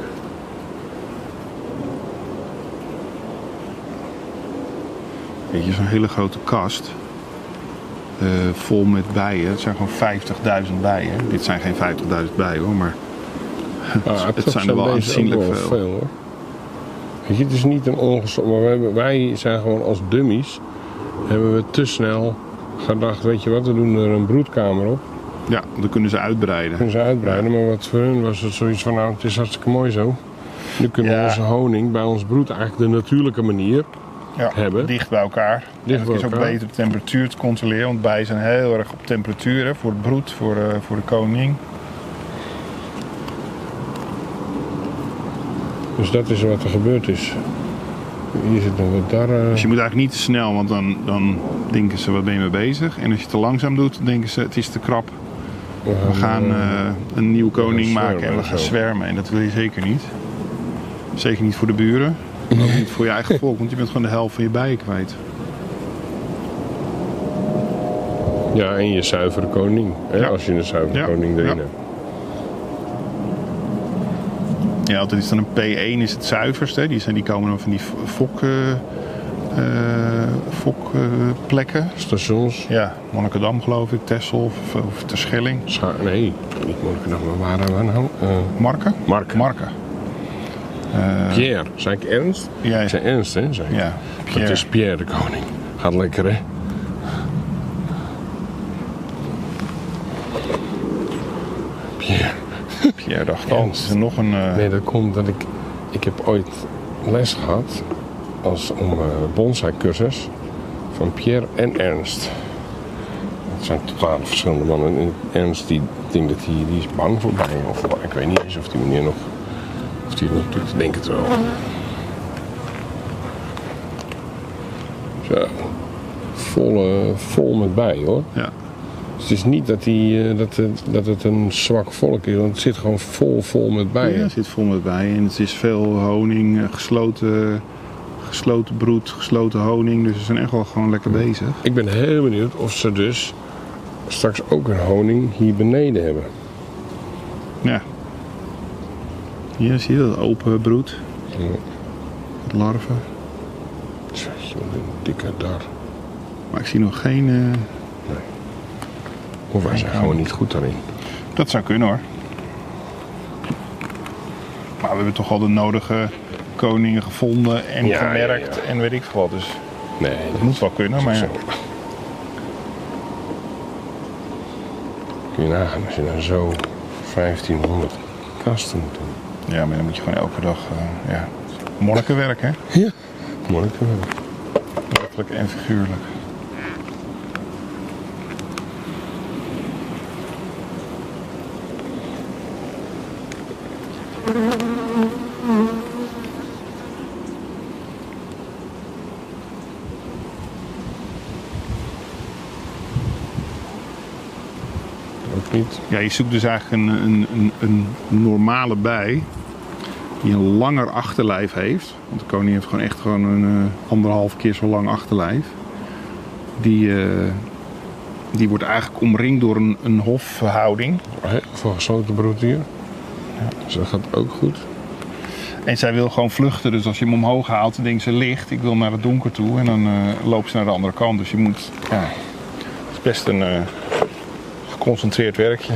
Weet je, zo'n hele grote kast. Uh, vol met bijen. Het zijn gewoon vijftigduizend bijen. Dit zijn geen vijftigduizend bijen hoor, maar Ah, het toch zijn er wel deze aanzienlijk ook wel veel. veel hoor. Weet je, het is niet een ongezond, maar we hebben, wij zijn gewoon als dummies, hebben we te snel gedacht, weet je wat, we doen er een broedkamer op. Ja, dan kunnen ze uitbreiden. Kunnen ze uitbreiden, maar wat voor hun was het zoiets van, nou het is hartstikke mooi zo. Nu kunnen we Ja. onze honing bij ons broed eigenlijk de natuurlijke manier Ja, hebben. dicht bij elkaar. Dicht En bij het is ook elkaar. beter de temperatuur te controleren, want bijen zijn heel erg op temperatuur hè, voor het broed, voor, uh, voor de koning. Dus dat is wat er gebeurd is. Hier zit nog wat darren. Dus je moet eigenlijk niet te snel, want dan, dan denken ze, wat ben je mee bezig? En als je het te langzaam doet, dan denken ze, het is te krap. We gaan uh, een nieuwe koning gaan maken en we zwermen gaan zo. zwermen. En dat wil je zeker niet. Zeker niet voor de buren. En ook niet voor je eigen volk, want je bent gewoon de helft van je bijen kwijt. Ja, en je zuivere koning. Hè? Ja. Als je een zuivere Ja. koning erin Ja. hebt. Ja, altijd is dan een P één is het zuiverst. Hè. Die, zijn, die komen dan van die fok, uh, uh, fokplekken. Stations. Ja, Monnikendam geloof ik, Texel of, of Terschelling. Scha nee, niet Monnikendam, maar waar hebben we nou? Uh, Marken? Marken. Marken. Uh, Pierre. Zei ik Ernst? Ja, Ik zei Ernst, hè? Zei ik. ja, Dat Pierre. is Pierre de koning. Gaat lekker, hè? Pierre. Pierre dacht al, is er nog een... Uh... Nee, dat komt dat ik... Ik heb ooit les gehad als om uh, bonsai-cursus van Pierre en Ernst. Het zijn totaal verschillende mannen. En Ernst, die denkt dat hij die is bang voor bijen. Of ik weet niet eens of die meneer nog... Of die nog doet, ik denk het wel. Zo. Vol, uh, vol met bijen, hoor. Ja. Het is niet dat, die, uh, dat, het, dat het een zwak volk is, want het zit gewoon vol, vol met bijen. Ja, het zit vol met bijen en het is veel honing, uh, gesloten, gesloten broed, gesloten honing. Dus ze zijn echt wel gewoon lekker bezig. Ik ben heel benieuwd of ze dus straks ook een honing hier beneden hebben. Ja. Hier zie je dat open broed. Ja. Het larven. Jeetje, wat een dikke dar. Maar ik zie nog geen... Uh... Of wij zijn gewoon niet goed daarin. Dat zou kunnen hoor. Maar we hebben toch al de nodige koningen gevonden en Ja, gemerkt ja, ja. en weet ik veel wat. Dus Nee, dat moet wel kunnen, maar ja. zo. Kun je nagaan als je nou zo vijftienhonderd kasten moet doen. Ja, maar dan moet je gewoon elke dag, uh, ja, monnikenwerk hè. Ja, moeilijk. Letterlijk en figuurlijk. Ook niet. Ja, je zoekt dus eigenlijk een, een, een, een normale bij die een langer achterlijf heeft. Want de koning heeft gewoon echt gewoon een uh, anderhalf keer zo lang achterlijf. Die, uh, die wordt eigenlijk omringd door een, een hofhouding. Heel veel gesloten broed hier. Ja, dus dat gaat ook goed. En zij wil gewoon vluchten, dus als je hem omhoog haalt, dan denkt ze licht, ik wil naar het donker toe. En dan uh, loopt ze naar de andere kant. Dus je moet, ja, het is best een uh, geconcentreerd werkje.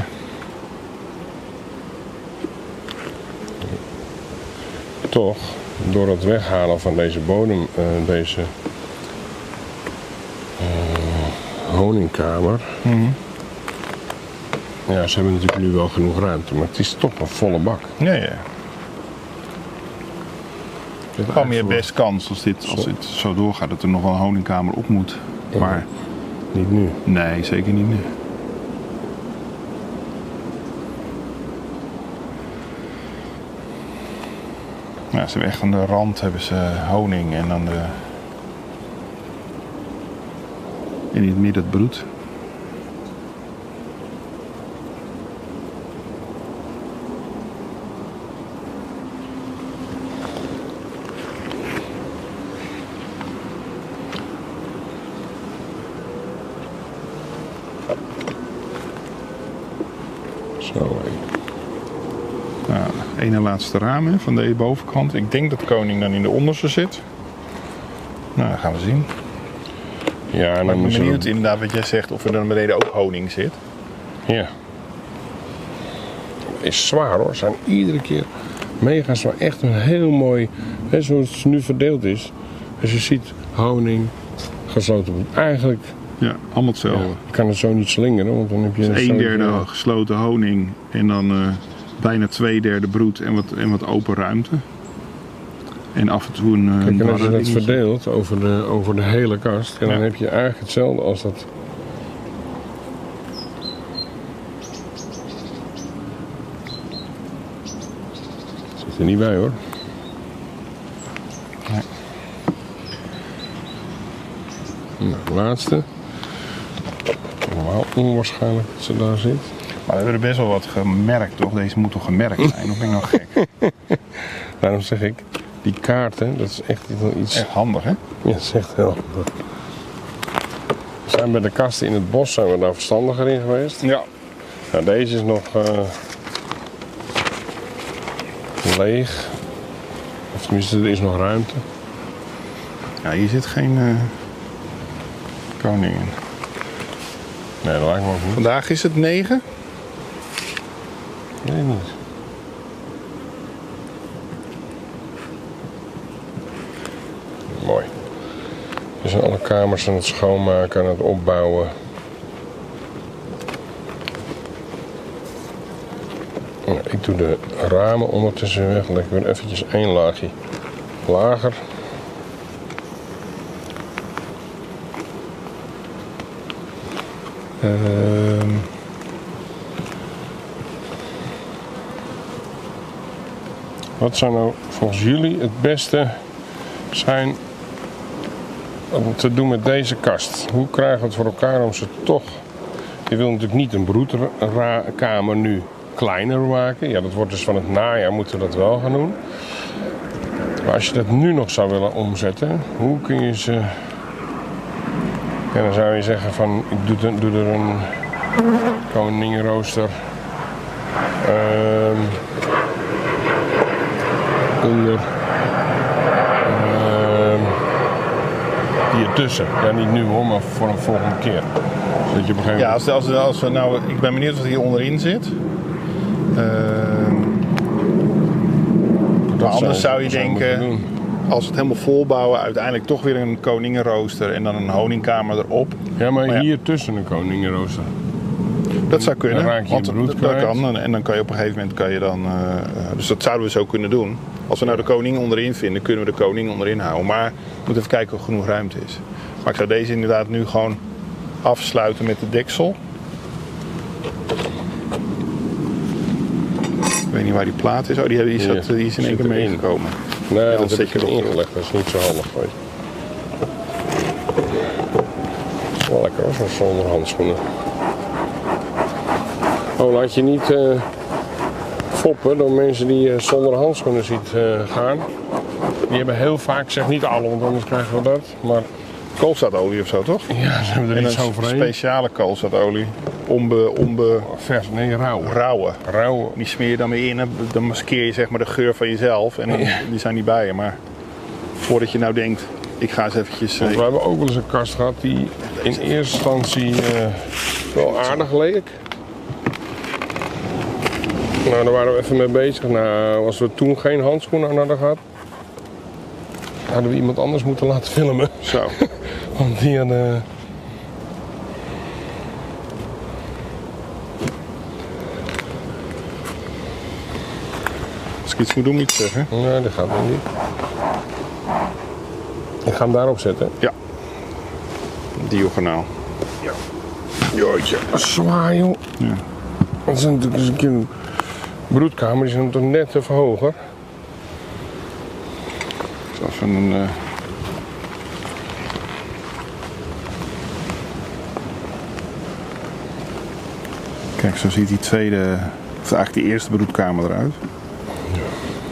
Toch, door het weghalen van deze bodem, uh, deze uh, honingkamer. Mm-hmm. Ja, ze hebben natuurlijk nu wel genoeg ruimte, maar het is toch een volle bak. Ja, ja. Gewoon meer best kans als dit, als dit zo doorgaat dat er nog wel een honingkamer op moet. Ja. Maar Niet nu. nee, zeker niet nu. Ja, ze hebben echt aan de rand hebben ze honing en aan de... En in het midden het broed. Zo, hé. Nou, ene laatste raam hè, van de bovenkant. Ik denk dat de koning dan in de onderste zit. Nou, dat gaan we zien. Ja, en Maar dan ik ben moet je... benieuwd inderdaad wat jij zegt of er dan beneden ook honing zit. Ja. Is zwaar hoor. Zijn iedere keer mega zwaar. Echt een heel mooi, hè, zoals het nu verdeeld is. Als je ziet, honing, gesloten broed. Eigenlijk Ja, allemaal hetzelfde. ja, je kan het zo niet slingeren, want dan heb je... Dus zo- een derde gesloten honing en dan uh, bijna twee derde broed en wat, en wat open ruimte. En af en toe een, uh, Kijk, en als je barre dat dingetje. verdeelt over de, over de hele kast, ja, dan Ja. heb je eigenlijk hetzelfde als dat... Zit er niet bij hoor. Nee. Nou, laatste. Normaal onwaarschijnlijk dat ze daar zit. Maar we hebben er best wel wat gemerkt toch? Deze moet toch gemerkt zijn? Of ben ik nou gek? Daarom zeg ik, die kaarten, dat is echt wel iets... Echt handig, hè? Ja, dat is echt heel handig. We zijn bij de kasten in het bos, zijn we daar verstandiger in geweest. Ja. Nou, deze is nog uh, leeg. Of tenminste, er is nog ruimte. Ja, hier zit geen uh, koning in. Nee, dat lijkt me ook niet. Vandaag is het negen. Nee, niet. Mooi. We zijn alle kamers aan het schoonmaken, aan het opbouwen. Nou, ik doe de ramen ondertussen weg. Leg ik weer eventjes één laagje lager. Uh, Wat zou nou volgens jullie het beste zijn om te doen met deze kast? Hoe krijgen we het voor elkaar om ze toch... Je wil natuurlijk niet een broedkamer nu kleiner maken. Ja, dat wordt dus van het najaar moeten we dat wel gaan doen. Maar als je dat nu nog zou willen omzetten, hoe kun je ze... Ja, dan zou je zeggen van, ik doe, doe er een koningenrooster um, onder um, hier tussen. Ja, niet nu hoor, maar voor een volgende keer. Zodat je op een gegeven ja, als, als, als we nou, ik ben benieuwd wat hier onderin zit. Uh, maar anders zou je denken, als we het helemaal volbouwen, uiteindelijk toch weer een koningenrooster en dan een honingkamer erop. Ja, maar, maar ja. hier tussen een koningenrooster. Dat zou kunnen, Dan raak je want je broed dat kwijt. kan. En dan kan je op een gegeven moment kan je dan, uh, dus dat zouden we zo kunnen doen. Als we nou de koning onderin vinden, kunnen we de koning onderin houden. Maar we moeten even kijken of er genoeg ruimte is. Maar ik zou deze inderdaad nu gewoon afsluiten met de deksel. Ik weet niet waar die plaat is. Oh, die, die, is, dat, die is in één keer meegekomen. Nee, ja, dat heb zet ik je erin erop. gelegd. Dat is niet zo handig voor je. Dat is wel lekker hoor, zo'n zonder handschoenen. Oh, laat je niet uh, foppen door mensen die je zonder handschoenen ziet uh, gaan. Die hebben heel vaak, ik zeg niet alle, want anders krijgen we dat. Maar koolzaadolie of zo, toch? ja, ze hebben er en iets een overheen. speciale koolzaadolie. Onbe, onbe... Vers, nee, rauw. Rauwe. Rauw. Die smeer je dan weer in, dan maskeer je zeg maar de geur van jezelf. En dan, Ja. die zijn niet bij je. Maar voordat je nou denkt, ik ga eens eventjes... Want Uh, we hebben ook wel eens een kast gehad die in eerste instantie uh, wel aardig leek. Nou, daar waren we even mee bezig. Nou, als we toen geen handschoenen aan hadden gehad, hadden we iemand anders moeten laten filmen. zo. Want die hadden... Als ik iets moet doen, moet ik zeggen. Nee, dat gaat nog niet. Ik ga hem daarop zetten. Ja. Diagonaal. Ja. Jootje. Zwaar joh. Ja. Dat is natuurlijk eens een keer een broedkamer, die zijn toch net even hoger. Dus als we een... Uh... Kijk, zo ziet die tweede, of eigenlijk die eerste broedkamer eruit. Ja.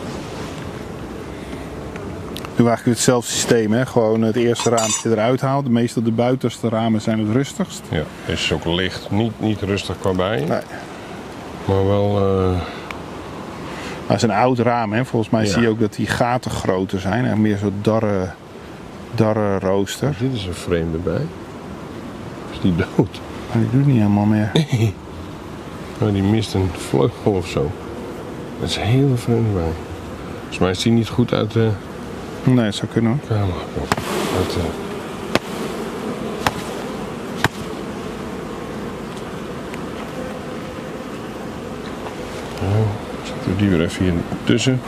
Doen we eigenlijk hetzelfde systeem, hè? Gewoon het eerste raampje eruit halen. Meestal de buitenste ramen zijn het rustigst. Ja, is ook licht. Niet, niet rustig qua bij. Nee. Maar wel... Uh... Dat is een oud raam, hè? Volgens mij Ja. zie je ook dat die gaten groter zijn. En meer zo'n darre, darre rooster. Dit is een vreemde bij. Is die dood? Maar die doet niet helemaal meer. Oh, die mist een vleugel of zo. Dat is een hele vreemde bij. Volgens mij is die niet goed uit de Nee, dat zou kunnen hoor. kamer gekomen. Uit de... Nou, zetten we die weer even hier tussen.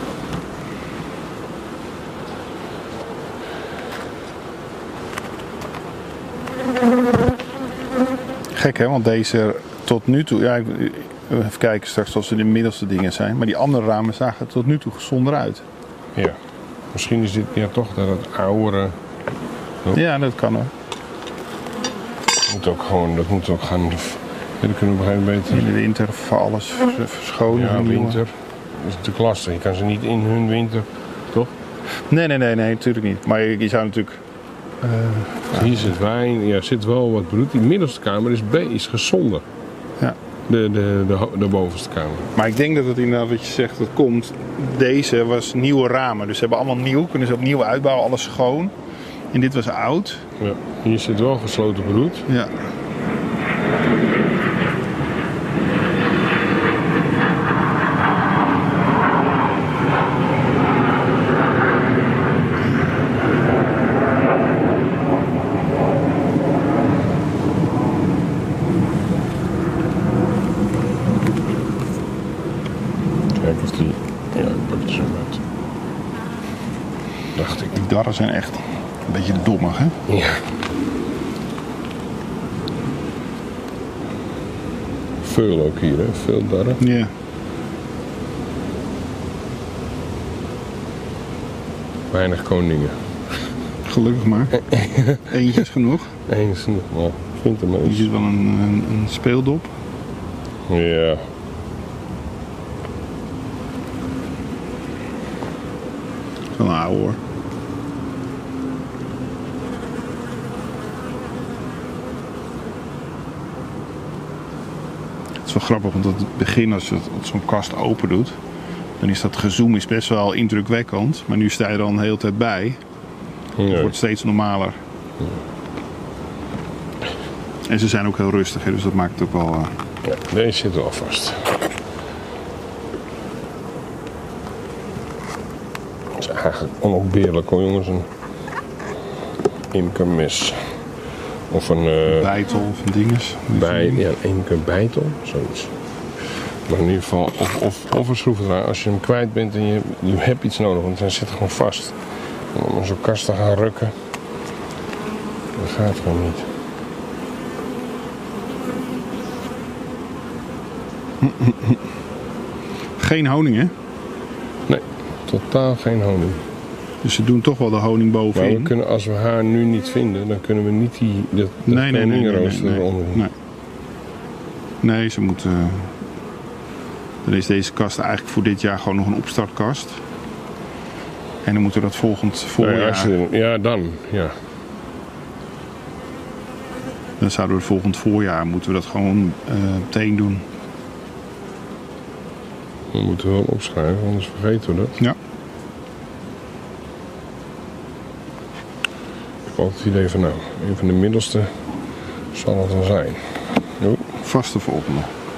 Gek hè, want deze tot nu toe... Ja, ik, even kijken straks als ze de middelste dingen zijn. Maar die andere ramen zagen tot nu toe gezonder uit. Ja. Misschien is dit ja toch dat het oudere... Oh. Ja, dat kan hoor. Moet ook gewoon, dat moet ook gaan... Ja, dan kunnen we op een gegeven moment In beter... de winter voor alles vers- verschonen. Ja, nieuwe. winter. is natuurlijk lastig. Je kan ze niet in hun winter, toch? Nee, nee, nee, nee, natuurlijk niet. Maar je, je zou natuurlijk... Uh, Hier zit wijn, ja, zit wel wat broed. Die middelste kamer is B, is gezonder. Ja. De, de, de, de bovenste kamer. Maar ik denk dat het inderdaad wat je zegt, dat komt. Deze was nieuwe ramen. Dus ze hebben allemaal nieuw, kunnen ze opnieuw uitbouwen, alles schoon. En dit was oud. Ja, hier zit wel gesloten broed. Ja. Kijk of die... Ja, ik pak het zo uit. Dacht ik. Die darren zijn echt een beetje dommig, hè? Ja. Veel ook hier, hè? Veel darren. Ja. Weinig koningen. Gelukkig maar. Eentje is genoeg. Eén is nog maar. Vindt hem Hier eens. zit wel een, een, een speeldop. Ja. Wel een oude hoor. Het is wel grappig, want het begin als je zo'n kast open doet, dan is dat gezoom is best wel indrukwekkend. Maar nu sta je er al een hele tijd bij. Het Ja. wordt steeds normaler. En ze zijn ook heel rustig, hè, dus dat maakt het ook wel... Uh... Ja, deze zit wel vast. Het is eigenlijk onontbeerlijk hoor jongens. Een imkermes. Of een... Uh, Bijtel of een dinges. bij, ja, een imkerbijtel. Zoiets. Maar in ieder geval, of, of, of een schroevendraaier. Als je hem kwijt bent en je, je hebt iets nodig, want hij zit gewoon vast. Om zo'n kast te gaan rukken, dat gaat gewoon niet. Geen honing, hè? Nee, totaal geen honing. Dus ze doen toch wel de honing Maar bovenin. we kunnen, als we haar nu niet vinden, dan kunnen we niet die dat, dat Nee, nee, nee, nee, nee, koningenrooster nee, eronder doen. nee. Nee, ze moeten... Uh, dan is deze kast eigenlijk voor dit jaar gewoon nog een opstartkast. En dan moeten we dat volgend voorjaar... Nee, als je, ja, dan. Ja. Dan zouden we het volgend voorjaar moeten we dat gewoon uh, meteen doen. Dat moeten we wel opschrijven, anders vergeten we dat. Ja. Ik heb altijd het idee van, nou, een van de middelste zal het wel zijn. Jo. Vaste volgende.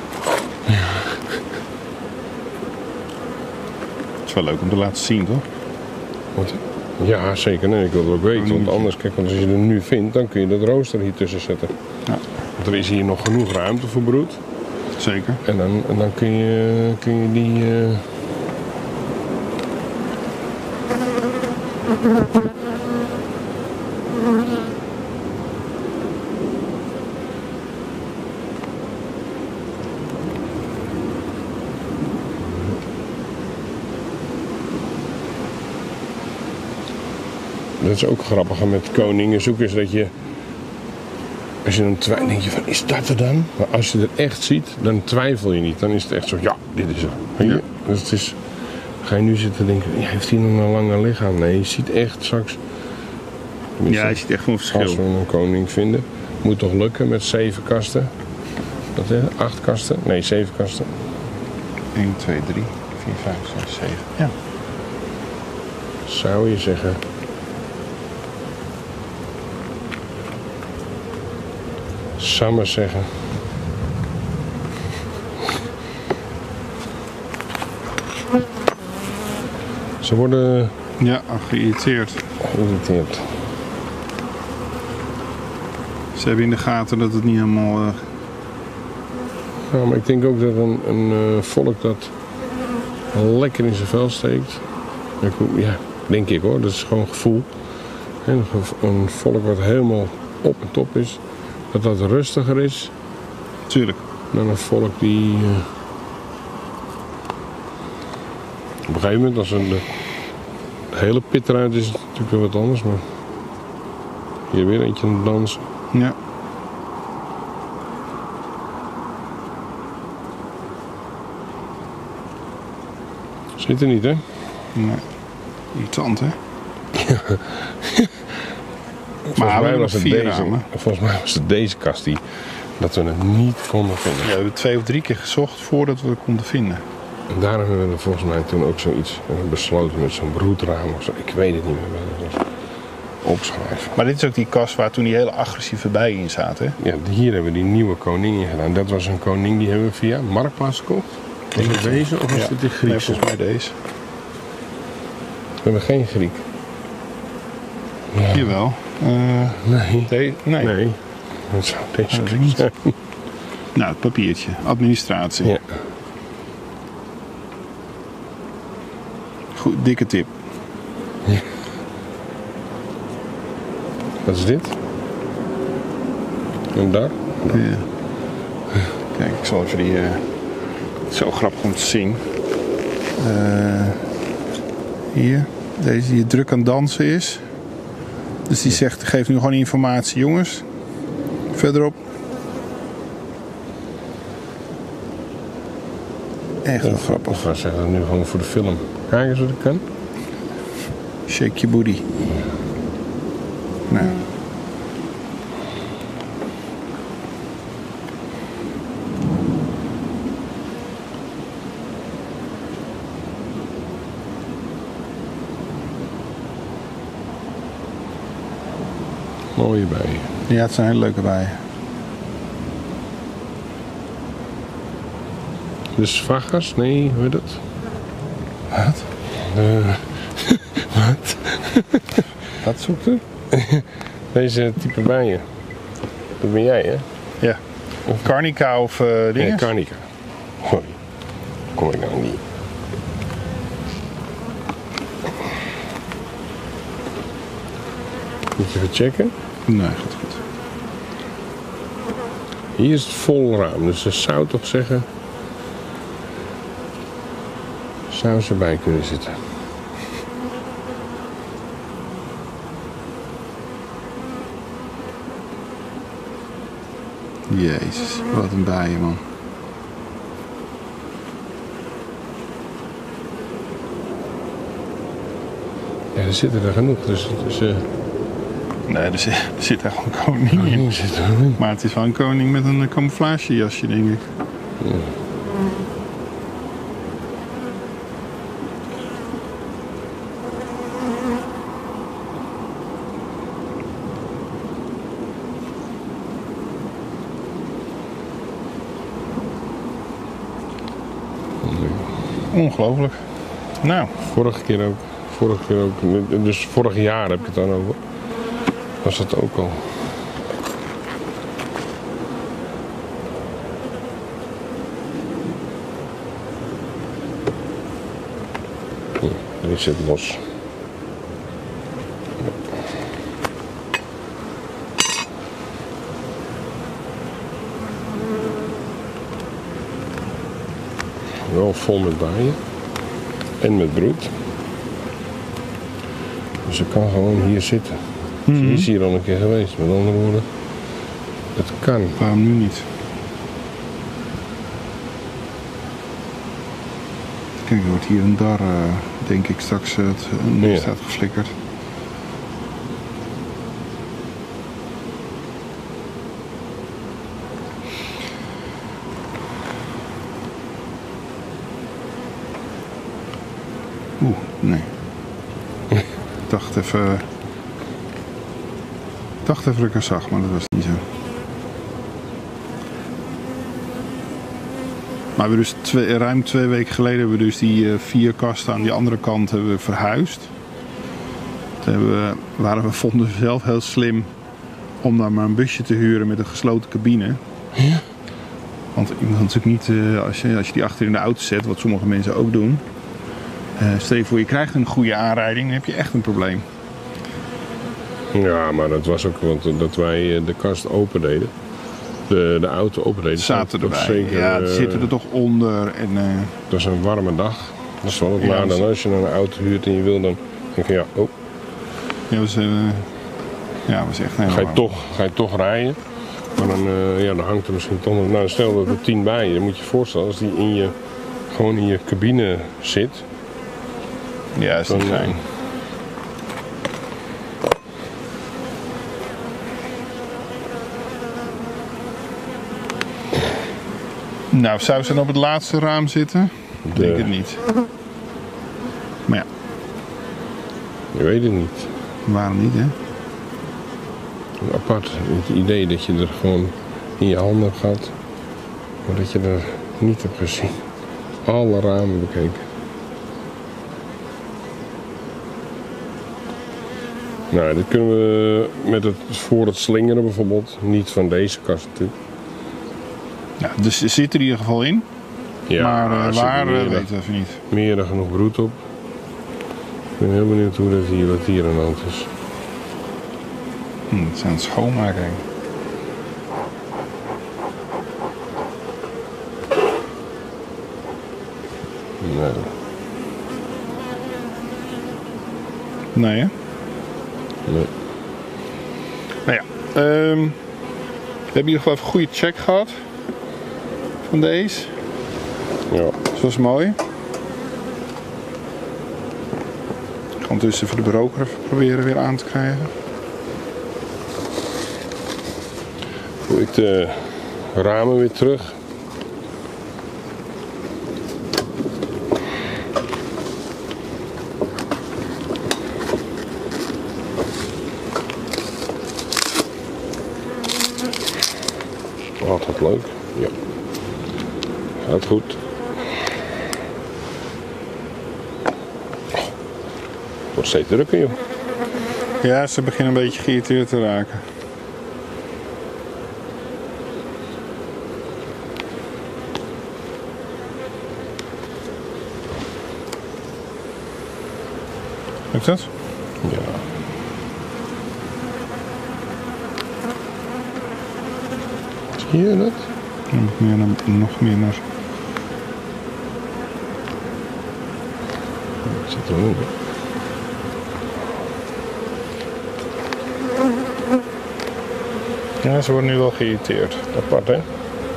Het is wel leuk om te laten zien, toch? Wat? Ja, zeker. Nee, ik wil het ook weten. Want anders, kijk, want als je er nu vindt, dan kun je dat rooster hier tussen zetten. Ja. Want er is hier nog genoeg ruimte voor broed. Zeker. En dan, en dan kun, je, kun je die... Uh... Dat is ook grappig met koningen zoeken, is dat je... Als je dan twijfelt, denk je van, is dat er dan? Maar als je het echt ziet, dan twijfel je niet. Dan is het echt zo, ja, dit is er. Weet je? Ja. Dus het is... Ga je nu zitten denken, ja, heeft hij nog een langer lichaam? Nee, je ziet echt straks... Ja, je ziet echt wel een verschil. Als we een koning vinden, moet toch lukken met zeven kasten? Wat is het? Acht kasten? Nee, zeven kasten. één, twee, drie, vier, vijf, zes, zeven. Ja. Zou je zeggen... Zou maar zeggen... Ze worden Ja, geïrriteerd. geïrriteerd. Ze hebben in de gaten dat het niet helemaal... Uh... Ja, maar ik denk ook dat een, een uh, volk dat lekker in zijn vel steekt. Ik, ja, denk ik hoor, dat is gewoon gevoel. En een volk wat helemaal op en top is, dat dat rustiger is Tuurlijk. dan een volk die... Uh, op een gegeven moment, als een, de, de hele pit eruit is, is het natuurlijk weer wat anders. Maar hier weer eentje aan het dansen. Ja. Zit er niet, hè? Nee. Irritant, hè? Volgens, Maar we mij hebben was nog het vier deze, ramen. volgens mij was het deze kast die, dat we het niet konden vinden. Ja, we hebben twee of drie keer gezocht voordat we het konden vinden. En daarom hebben we volgens mij toen ook zoiets besloten met zo'n broedraam of zo. Ik weet het niet meer wat het was. Opschrijven. Maar dit is ook die kast waar toen die hele agressieve bijen in zaten. Hè? Ja, hier hebben we die nieuwe koning in gedaan. Dat was een koning die hebben we via Marktplaats gekocht. Was het deze of was Ja. het die Nee, Griekse? volgens mij deze. We hebben geen Griek. Jawel. Uh, Nee. de, nee. Nee. Dat zou deze Dat zijn. niet. Nou, het papiertje. Administratie. Ja. Goed, dikke tip. Wat is dit? En daar? Ja. Kijk, ik zal even die... Uh, het is zo grappig om te zien. Uh, hier. Deze die druk aan het dansen is. Dus die zegt, geef nu gewoon informatie, jongens. Verderop. Echt wel grappig. Of wij zeggen dat nu gewoon voor de film. Kijk eens wat ik kan. Shake your booty. Nou. Mooie bijen. Ja, het zijn hele leuke bijen. Dus vagas? Nee, hoe heet dat? Wat? Uh, wat? Wat zoekt u? Deze type bijen. Dat ben jij, hè? Ja. Of Carnica of uh, dingen? Nee, Carnica. Sorry. Kom ik nou niet. Moet je even checken? Nee, gaat goed. Hier is het vol raam, dus er zou toch zeggen... Zou ze erbij kunnen zitten. Jezus, wat een bijen, man. Ja, er zitten er genoeg, dus het is... Uh... Nee, er zit, er zit echt gewoon een koning in. Oh, zit er in. Maar het is wel een koning met een camouflagejasje, denk ik. Ja. Ongelooflijk. Nou, Vorige keer ook. Vorige keer ook. Dus vorig jaar heb ik het dan over. Was dat ook al. Ja, die zit los. Wel vol met bijen. En met broed. Dus ik kan gewoon hier zitten. Mm-hmm. Ze is hier al een keer geweest. Met andere woorden, het kan. Waarom nu niet? Kijk, er wordt hier een dar, uh, denk ik, straks uh, het uh, ja. staat geflikkerd. Oeh, nee. Ik dacht even... Ik dacht even dat ik haar zag, maar dat was niet zo. Maar we dus twee, ruim twee weken geleden hebben we dus die uh, vier kasten aan die andere kant hebben we verhuisd. Toen hebben we, waren we vonden we zelf heel slim om daar maar een busje te huren met een gesloten cabine. Ja. Want je moet natuurlijk niet, uh, als, je, als je die achter in de auto zet, wat sommige mensen ook doen. Uh, stel je voor je krijgt een goede aanrijding, dan heb je echt een probleem. Ja, maar dat was ook want dat wij de kast open deden. De, de auto open deden. Zaten erbij. Zeker, ja, die uh, zitten er toch onder. En, uh... Het was een warme dag. Dat is wel wat ja, maar dan als je een auto huurt en je wil dan denk je ja, oh. Ja, was, uh... ja, was echt heel ga je warm. toch, ga je toch rijden. Maar dan, uh, ja, dan hangt er misschien toch. Nou, stel dat er tien bij je, dan moet je je voorstellen als die in je gewoon in je cabine zit. Ja, is niet Dan, fijn. Nou, zou ze dan op het laatste raam zitten? Ik denk De- het niet. Maar ja, Je weet het niet. waarom niet, hè? Apart, het idee dat je er gewoon in je handen gaat, maar dat je er niet hebt gezien. Alle ramen bekeken. Nou, dit kunnen we met het voor het slingeren bijvoorbeeld, niet van deze kast natuurlijk. Ja, dus ze zit er in ieder geval in. Ja, maar uh, er zit waar, uh, meer, weten we even niet. meer dan genoeg broed op. Ik ben heel benieuwd hoe dat hier, wat hier aan de hand is. Hm, het zijn het schoonmaken. denk ik. Nee. Nee, hè? Nee. Nou ja, um, we hebben in ieder geval even een goede check gehad van deze. Ja. Dus dat is mooi. Ik ga ondertussen even de broker even proberen weer aan te krijgen. Doe ik de ramen weer terug. Altijd leuk. Ja. Gaat goed. Oh, wordt steeds drukker, joh. Ja, ze beginnen een beetje geïrriteerd te raken. Lukt dat? Ja. Zie je dat? Nog meer naar, nog meer naar. Ik zit er niet. Ja, ze worden nu wel geïrriteerd. Apart, hè?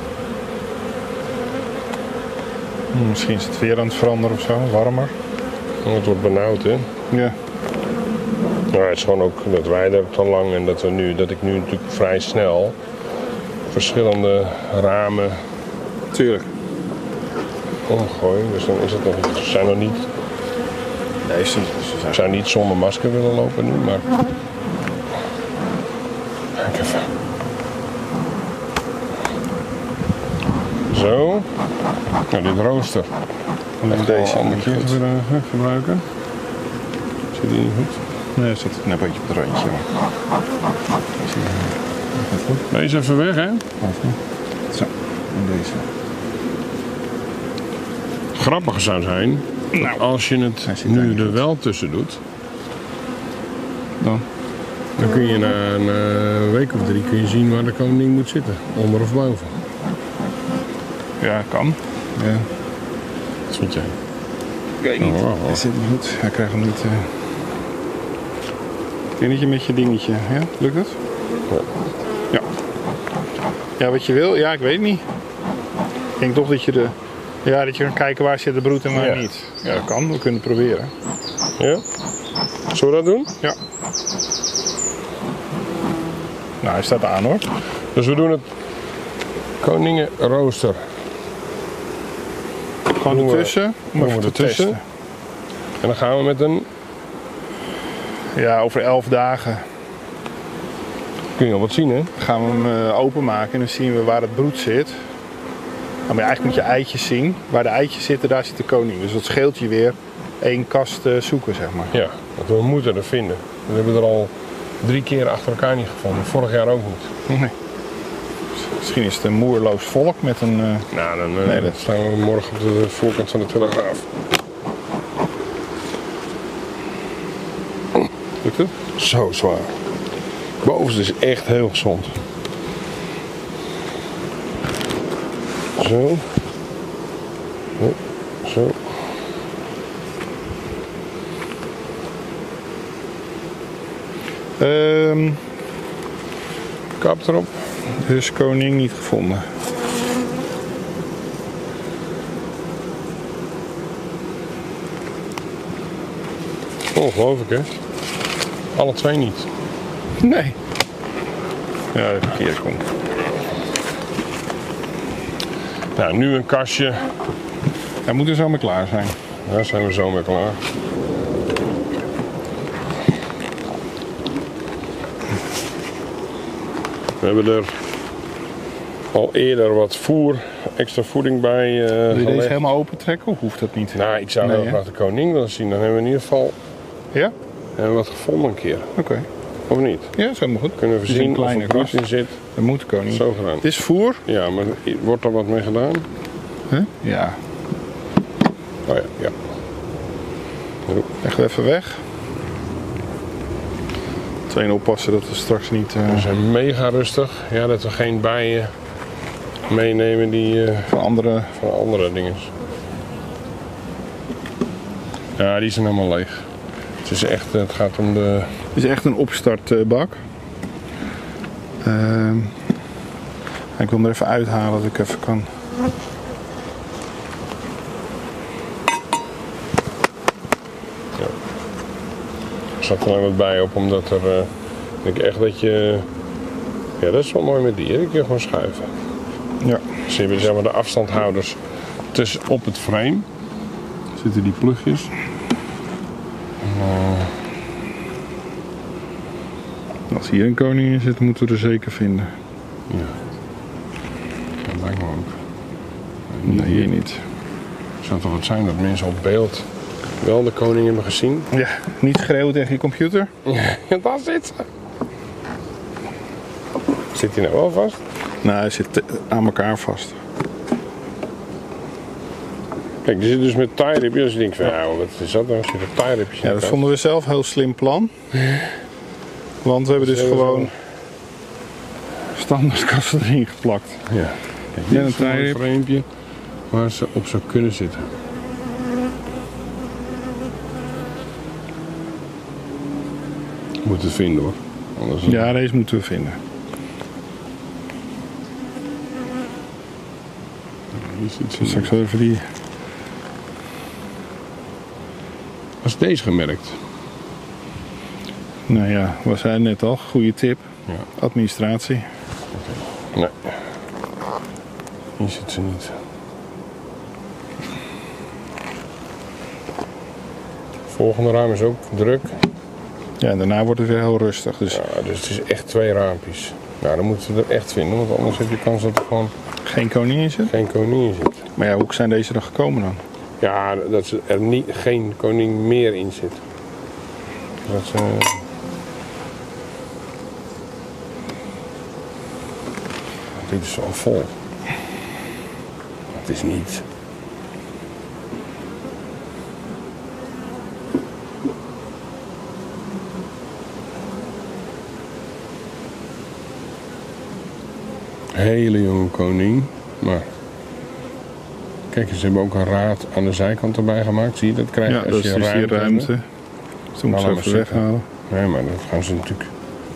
Hm, Misschien is het weer aan het veranderen of zo, warmer. Het wordt benauwd, hè? Ja. Nou, het is gewoon ook dat wij er te lang en dat we nu, dat ik nu natuurlijk vrij snel verschillende ramen Tuurlijk. omgooi. Dus dan is het nog niet. Ze zijn nog niet. Nee, ze, ze We zijn... zou niet zonder masker willen lopen nu, maar. Kijk even. Zo. Nou, dit rooster. Alleen Deze deze andere moet je keer even uh, gebruiken. Zit die niet goed? Nee, zit net een beetje op het randje. Maar... Deze even weg, hè? Zo, en deze. Grappiger zou zijn Nou, als je hij het zit nu eigenlijk er wel tussen doet. dan. Dan kun je na een uh, week of drie kun je zien waar de koning moet zitten. Onder of boven. Ja, kan. Ja. Wat vind jij? Ik weet niet. Oh, oh, oh. Hij zit niet goed. Hij krijgt hem niet. Uh... Dingetje met je dingetje. Ja, lukt het? Ja. Ja. Ja, wat je wil? Ja, ik weet het niet. Ik denk toch dat je de... Ja, dat je kan kijken waar zit de broed en waar Ja. niet. Ja, dat kan. We kunnen het proberen. Ja? Zullen we dat doen? Ja. Nou, hij staat aan hoor. Dus we doen het koningenrooster. Gewoon Doen we- ertussen. Om doen even we te ertussen. testen. En dan gaan we met een. Ja, over elf dagen Kun je al wat zien, hè? gaan we hem uh, openmaken en dan zien we waar het broed zit. Nou, maar eigenlijk moet je eitjes zien. Waar de eitjes zitten, daar zit de koning. Dus dat scheelt je weer één kast uh, zoeken, zeg maar. Ja, want we moeten er vinden. We hebben er al drie keer achter elkaar niet gevonden. Vorig jaar ook niet. Nee. Misschien is het een moerloos volk met een... Uh... Nou, dan uh, Nee, dat- staan we morgen op de voorkant van de Telegraaf. Lukt het? Zo zwaar. Bovenste is echt heel gezond. Zo. Zo. Zo. Ehm, Kap erop. dus koning niet gevonden. Ongelooflijk, hè? Alle twee niet. Nee. Ja, de verkeerde komt. Nou, nu een kastje. Hij moet er zo mee klaar zijn. Daar zijn we zo mee klaar. We hebben er al eerder wat voer, extra voeding bij uh, Wil je gelegd. deze helemaal open trekken of hoeft dat niet? Nou, ik zou Nee, heel hè? graag de koning willen zien. Dan hebben we in ieder geval Ja? hebben we wat gevonden een keer. Oké. Okay. Of niet? Ja, dat is helemaal goed. Kunnen we Het is een zien of kleine er brood kast. in zit. Dat moet ik ook niet. Zo gedaan. Het is voer. Ja, maar wordt er wat mee gedaan? Huh? Ja. Oh ja, ja. Zo. Leg het even weg. Alleen oppassen dat we straks niet uh, We zijn mega rustig. Ja, dat we geen bijen meenemen die uh, van andere... van andere dingen. Ja, die zijn helemaal leeg. Het is echt, het gaat om de... Het is echt een opstartbak. Uh, ik wil hem er even uithalen dat ik even kan. Ja. Er zat er nog wat bij op, omdat er... Uh, ik denk echt dat je... Ja, dat is wel mooi met die. Die kun je gewoon schuiven. Ja. Dus je hebt zeg maar de afstandhouders tussen op het frame. Zitten die plugjes. Uh, Als hier een koning in zit, moeten we er zeker vinden. ja. Dat lijkt me ook. Nee, hier niet. Zou toch wat zijn dat mensen op beeld wel de koning hebben gezien? Ja, niet schreeuwen tegen je computer. Ja, daar zit ze. Zit hij nou wel vast? Nou, hij zit aan elkaar vast. Kijk, die zit dus met tie-ripjes. Dus ik denk van, ja, wat is dat nou? Er zitten tie-ripjes in. Ja, dat vonden we zelf een heel slim plan. Want we hebben dus gewoon standaard kasten erin geplakt. Ja. Kijk, En dit een is gewoon een tie-rip. framepje waar ze op zou kunnen zitten. Moet het vinden hoor. Anders Ja, deze moeten we vinden. Hier zit ze. Dus straks wel even die... Was deze gemerkt? Nou ja, we zeiden net al, goede tip. Ja. Administratie. Nee. Hier zit ze niet. Volgende raam is ook druk. Ja, en daarna wordt het weer heel rustig. Dus Ja, dus het is echt twee raampjes. Nou, dan moeten we er echt vinden, want anders heb je kans dat er gewoon geen koning in zit. geen koning in zit. Maar ja, hoe zijn deze er gekomen dan? Ja, dat er niet, geen koning meer in zit. Dat ze... Dit is zo vol. Het is niet. Hele jonge koning, maar kijk eens, ze hebben ook een raad aan de zijkant erbij gemaakt. Zie je, dat krijg je Ja, als dat is je dus die ruimte ruimte. hebt. Dus toen moet Nou, ik laat ze maar even zitten. weghalen. Nee, maar dat gaan ze natuurlijk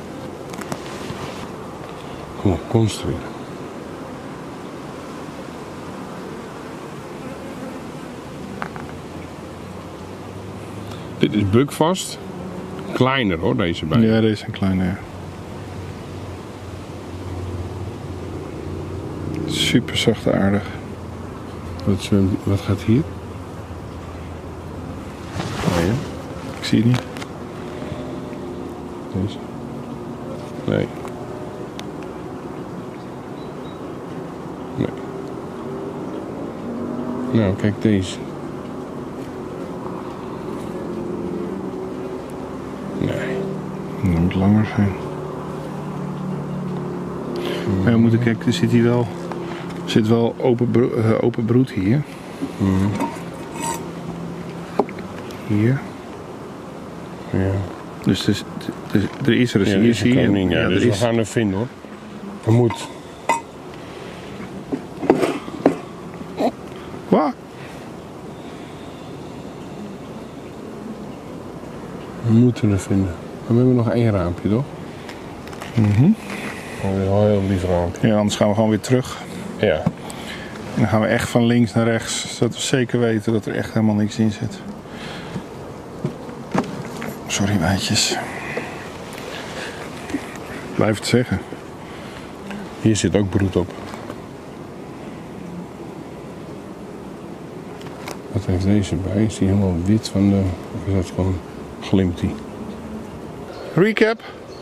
gewoon construeren. Dit is bukvast. Kleiner hoor, deze bij. Ja, deze zijn kleiner. Ja. Super zacht aardig. Wat, zwemt- wat gaat hier? Oh ja, Ik zie het niet. deze. Nee. Nee. Nou, kijk deze. Nee. Dat moet langer zijn. Maar we moeten kijken, er zit hier wel, er zit wel open, bro- uh, open broed hier. Mhm. Hier. Ja. Dus er is, er, er is er dus Ja, hier dit is zie een je. koning, ja, Ja, dus er we is, gaan er vinden hoor. We moet. Wat? We moeten er vinden. Maar we hebben nog één raampje toch? Mhm. Dat is wel een heel lief raampje. Ja, anders gaan we gewoon weer terug. Ja. En dan gaan we echt van links naar rechts, zodat we zeker weten dat er echt helemaal niks in zit. Sorry meisjes. Blijf het zeggen. Hier zit ook broed op. Wat heeft deze bij? Is die helemaal wit van de... Of is dat gewoon glimt die? Recap.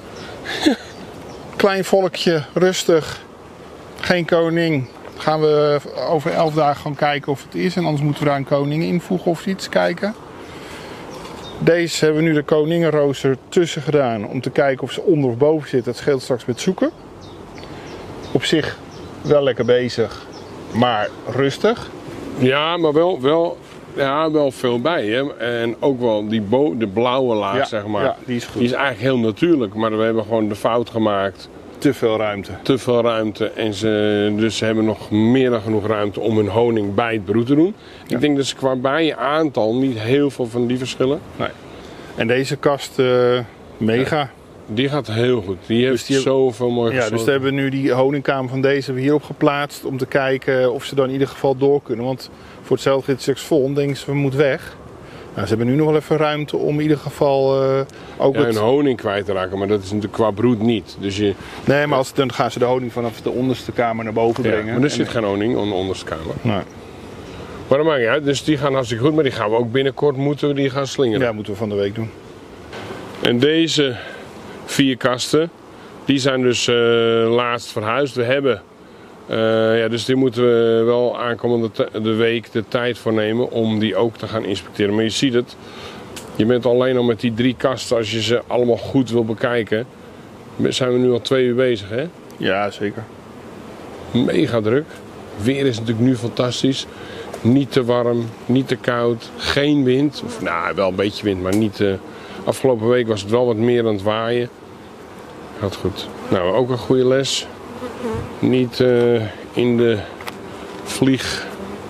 Klein volkje, rustig. Geen koning. Gaan we over elf dagen gaan kijken of het is. En anders moeten we daar een koning invoegen of iets kijken. Deze hebben we nu de koningenrooster tussen gedaan. Om te kijken of ze onder of boven zit. Dat scheelt straks met zoeken. Op zich wel lekker bezig. Maar rustig. Ja, maar wel, wel, ja, wel veel bij. Hè? En ook wel die bo de blauwe laag, Ja, zeg maar. ja, die is goed. Die is eigenlijk heel natuurlijk. Maar we hebben gewoon de fout gemaakt. Te veel ruimte. Te veel ruimte. En ze, dus ze hebben nog meer dan genoeg ruimte om hun honing bij het broed te doen. Ja. Ik denk dat ze qua bijenaantal niet heel veel van die verschillen. Nee. En deze kast, uh, mega. Ja. Die gaat heel goed. Die heeft Dus die zoveel mooi Ja, gesloten. dus we hebben nu die honingkamer van deze hebben we hierop geplaatst. Om te kijken of ze dan in ieder geval door kunnen. Want voor hetzelfde gaat het straks vol. Dan denken ze, we moeten weg. Nou, ze hebben nu nog wel even ruimte om in ieder geval uh, ook ja, het... hun honing kwijt te raken. Maar dat is natuurlijk qua broed niet. Dus je... Nee, maar als, dan gaan ze de honing vanaf de onderste kamer naar boven ja, brengen. maar er zit en... geen honing in de onderste kamer. Nee. Maar dat maakt niet uit. Dus die gaan hartstikke goed. Maar die gaan we ook binnenkort moeten we die gaan slingeren. Ja, moeten we van de week doen. En deze vier kasten, die zijn dus uh, laatst verhuisd. We hebben, uh, ja, dus die moeten we wel aankomende de week de tijd voor nemen om die ook te gaan inspecteren. Maar je ziet het, je bent alleen al met die drie kasten, als je ze allemaal goed wil bekijken, zijn we nu al twee uur bezig, hè? Ja, zeker. Mega druk. Weer is natuurlijk nu fantastisch. Niet te warm, niet te koud, geen wind. Of nou, wel een beetje wind, maar niet... Uh, afgelopen week was het wel wat meer aan het waaien. Gaat goed. Nou, ook een goede les. Niet uh, in de vlieg...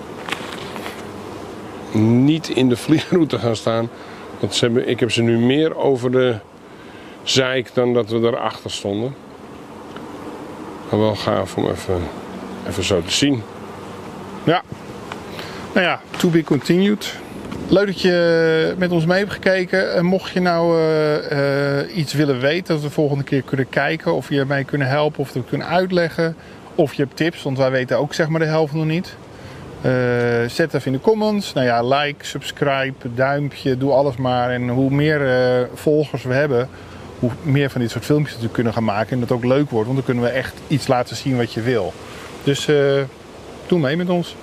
Niet in de vliegroute gaan staan. Want ze hebben, ik heb ze nu meer over de zeik dan dat we erachter stonden. Maar wel gaaf om even, even zo te zien. Ja. Nou ja, to be continued. Leuk dat je met ons mee hebt gekeken. En mocht je nou uh, uh, iets willen weten, dat we de volgende keer kunnen kijken. Of je mij kunnen helpen, of we kunnen uitleggen. Of je hebt tips, want wij weten ook zeg maar de helft nog niet. Uh, zet even in de comments. Nou ja, like, subscribe, duimpje, doe alles maar. En hoe meer uh, volgers we hebben, hoe meer van dit soort filmpjes we kunnen gaan maken. En dat ook leuk wordt, want dan kunnen we echt iets laten zien wat je wil. Dus uh, doe mee met ons.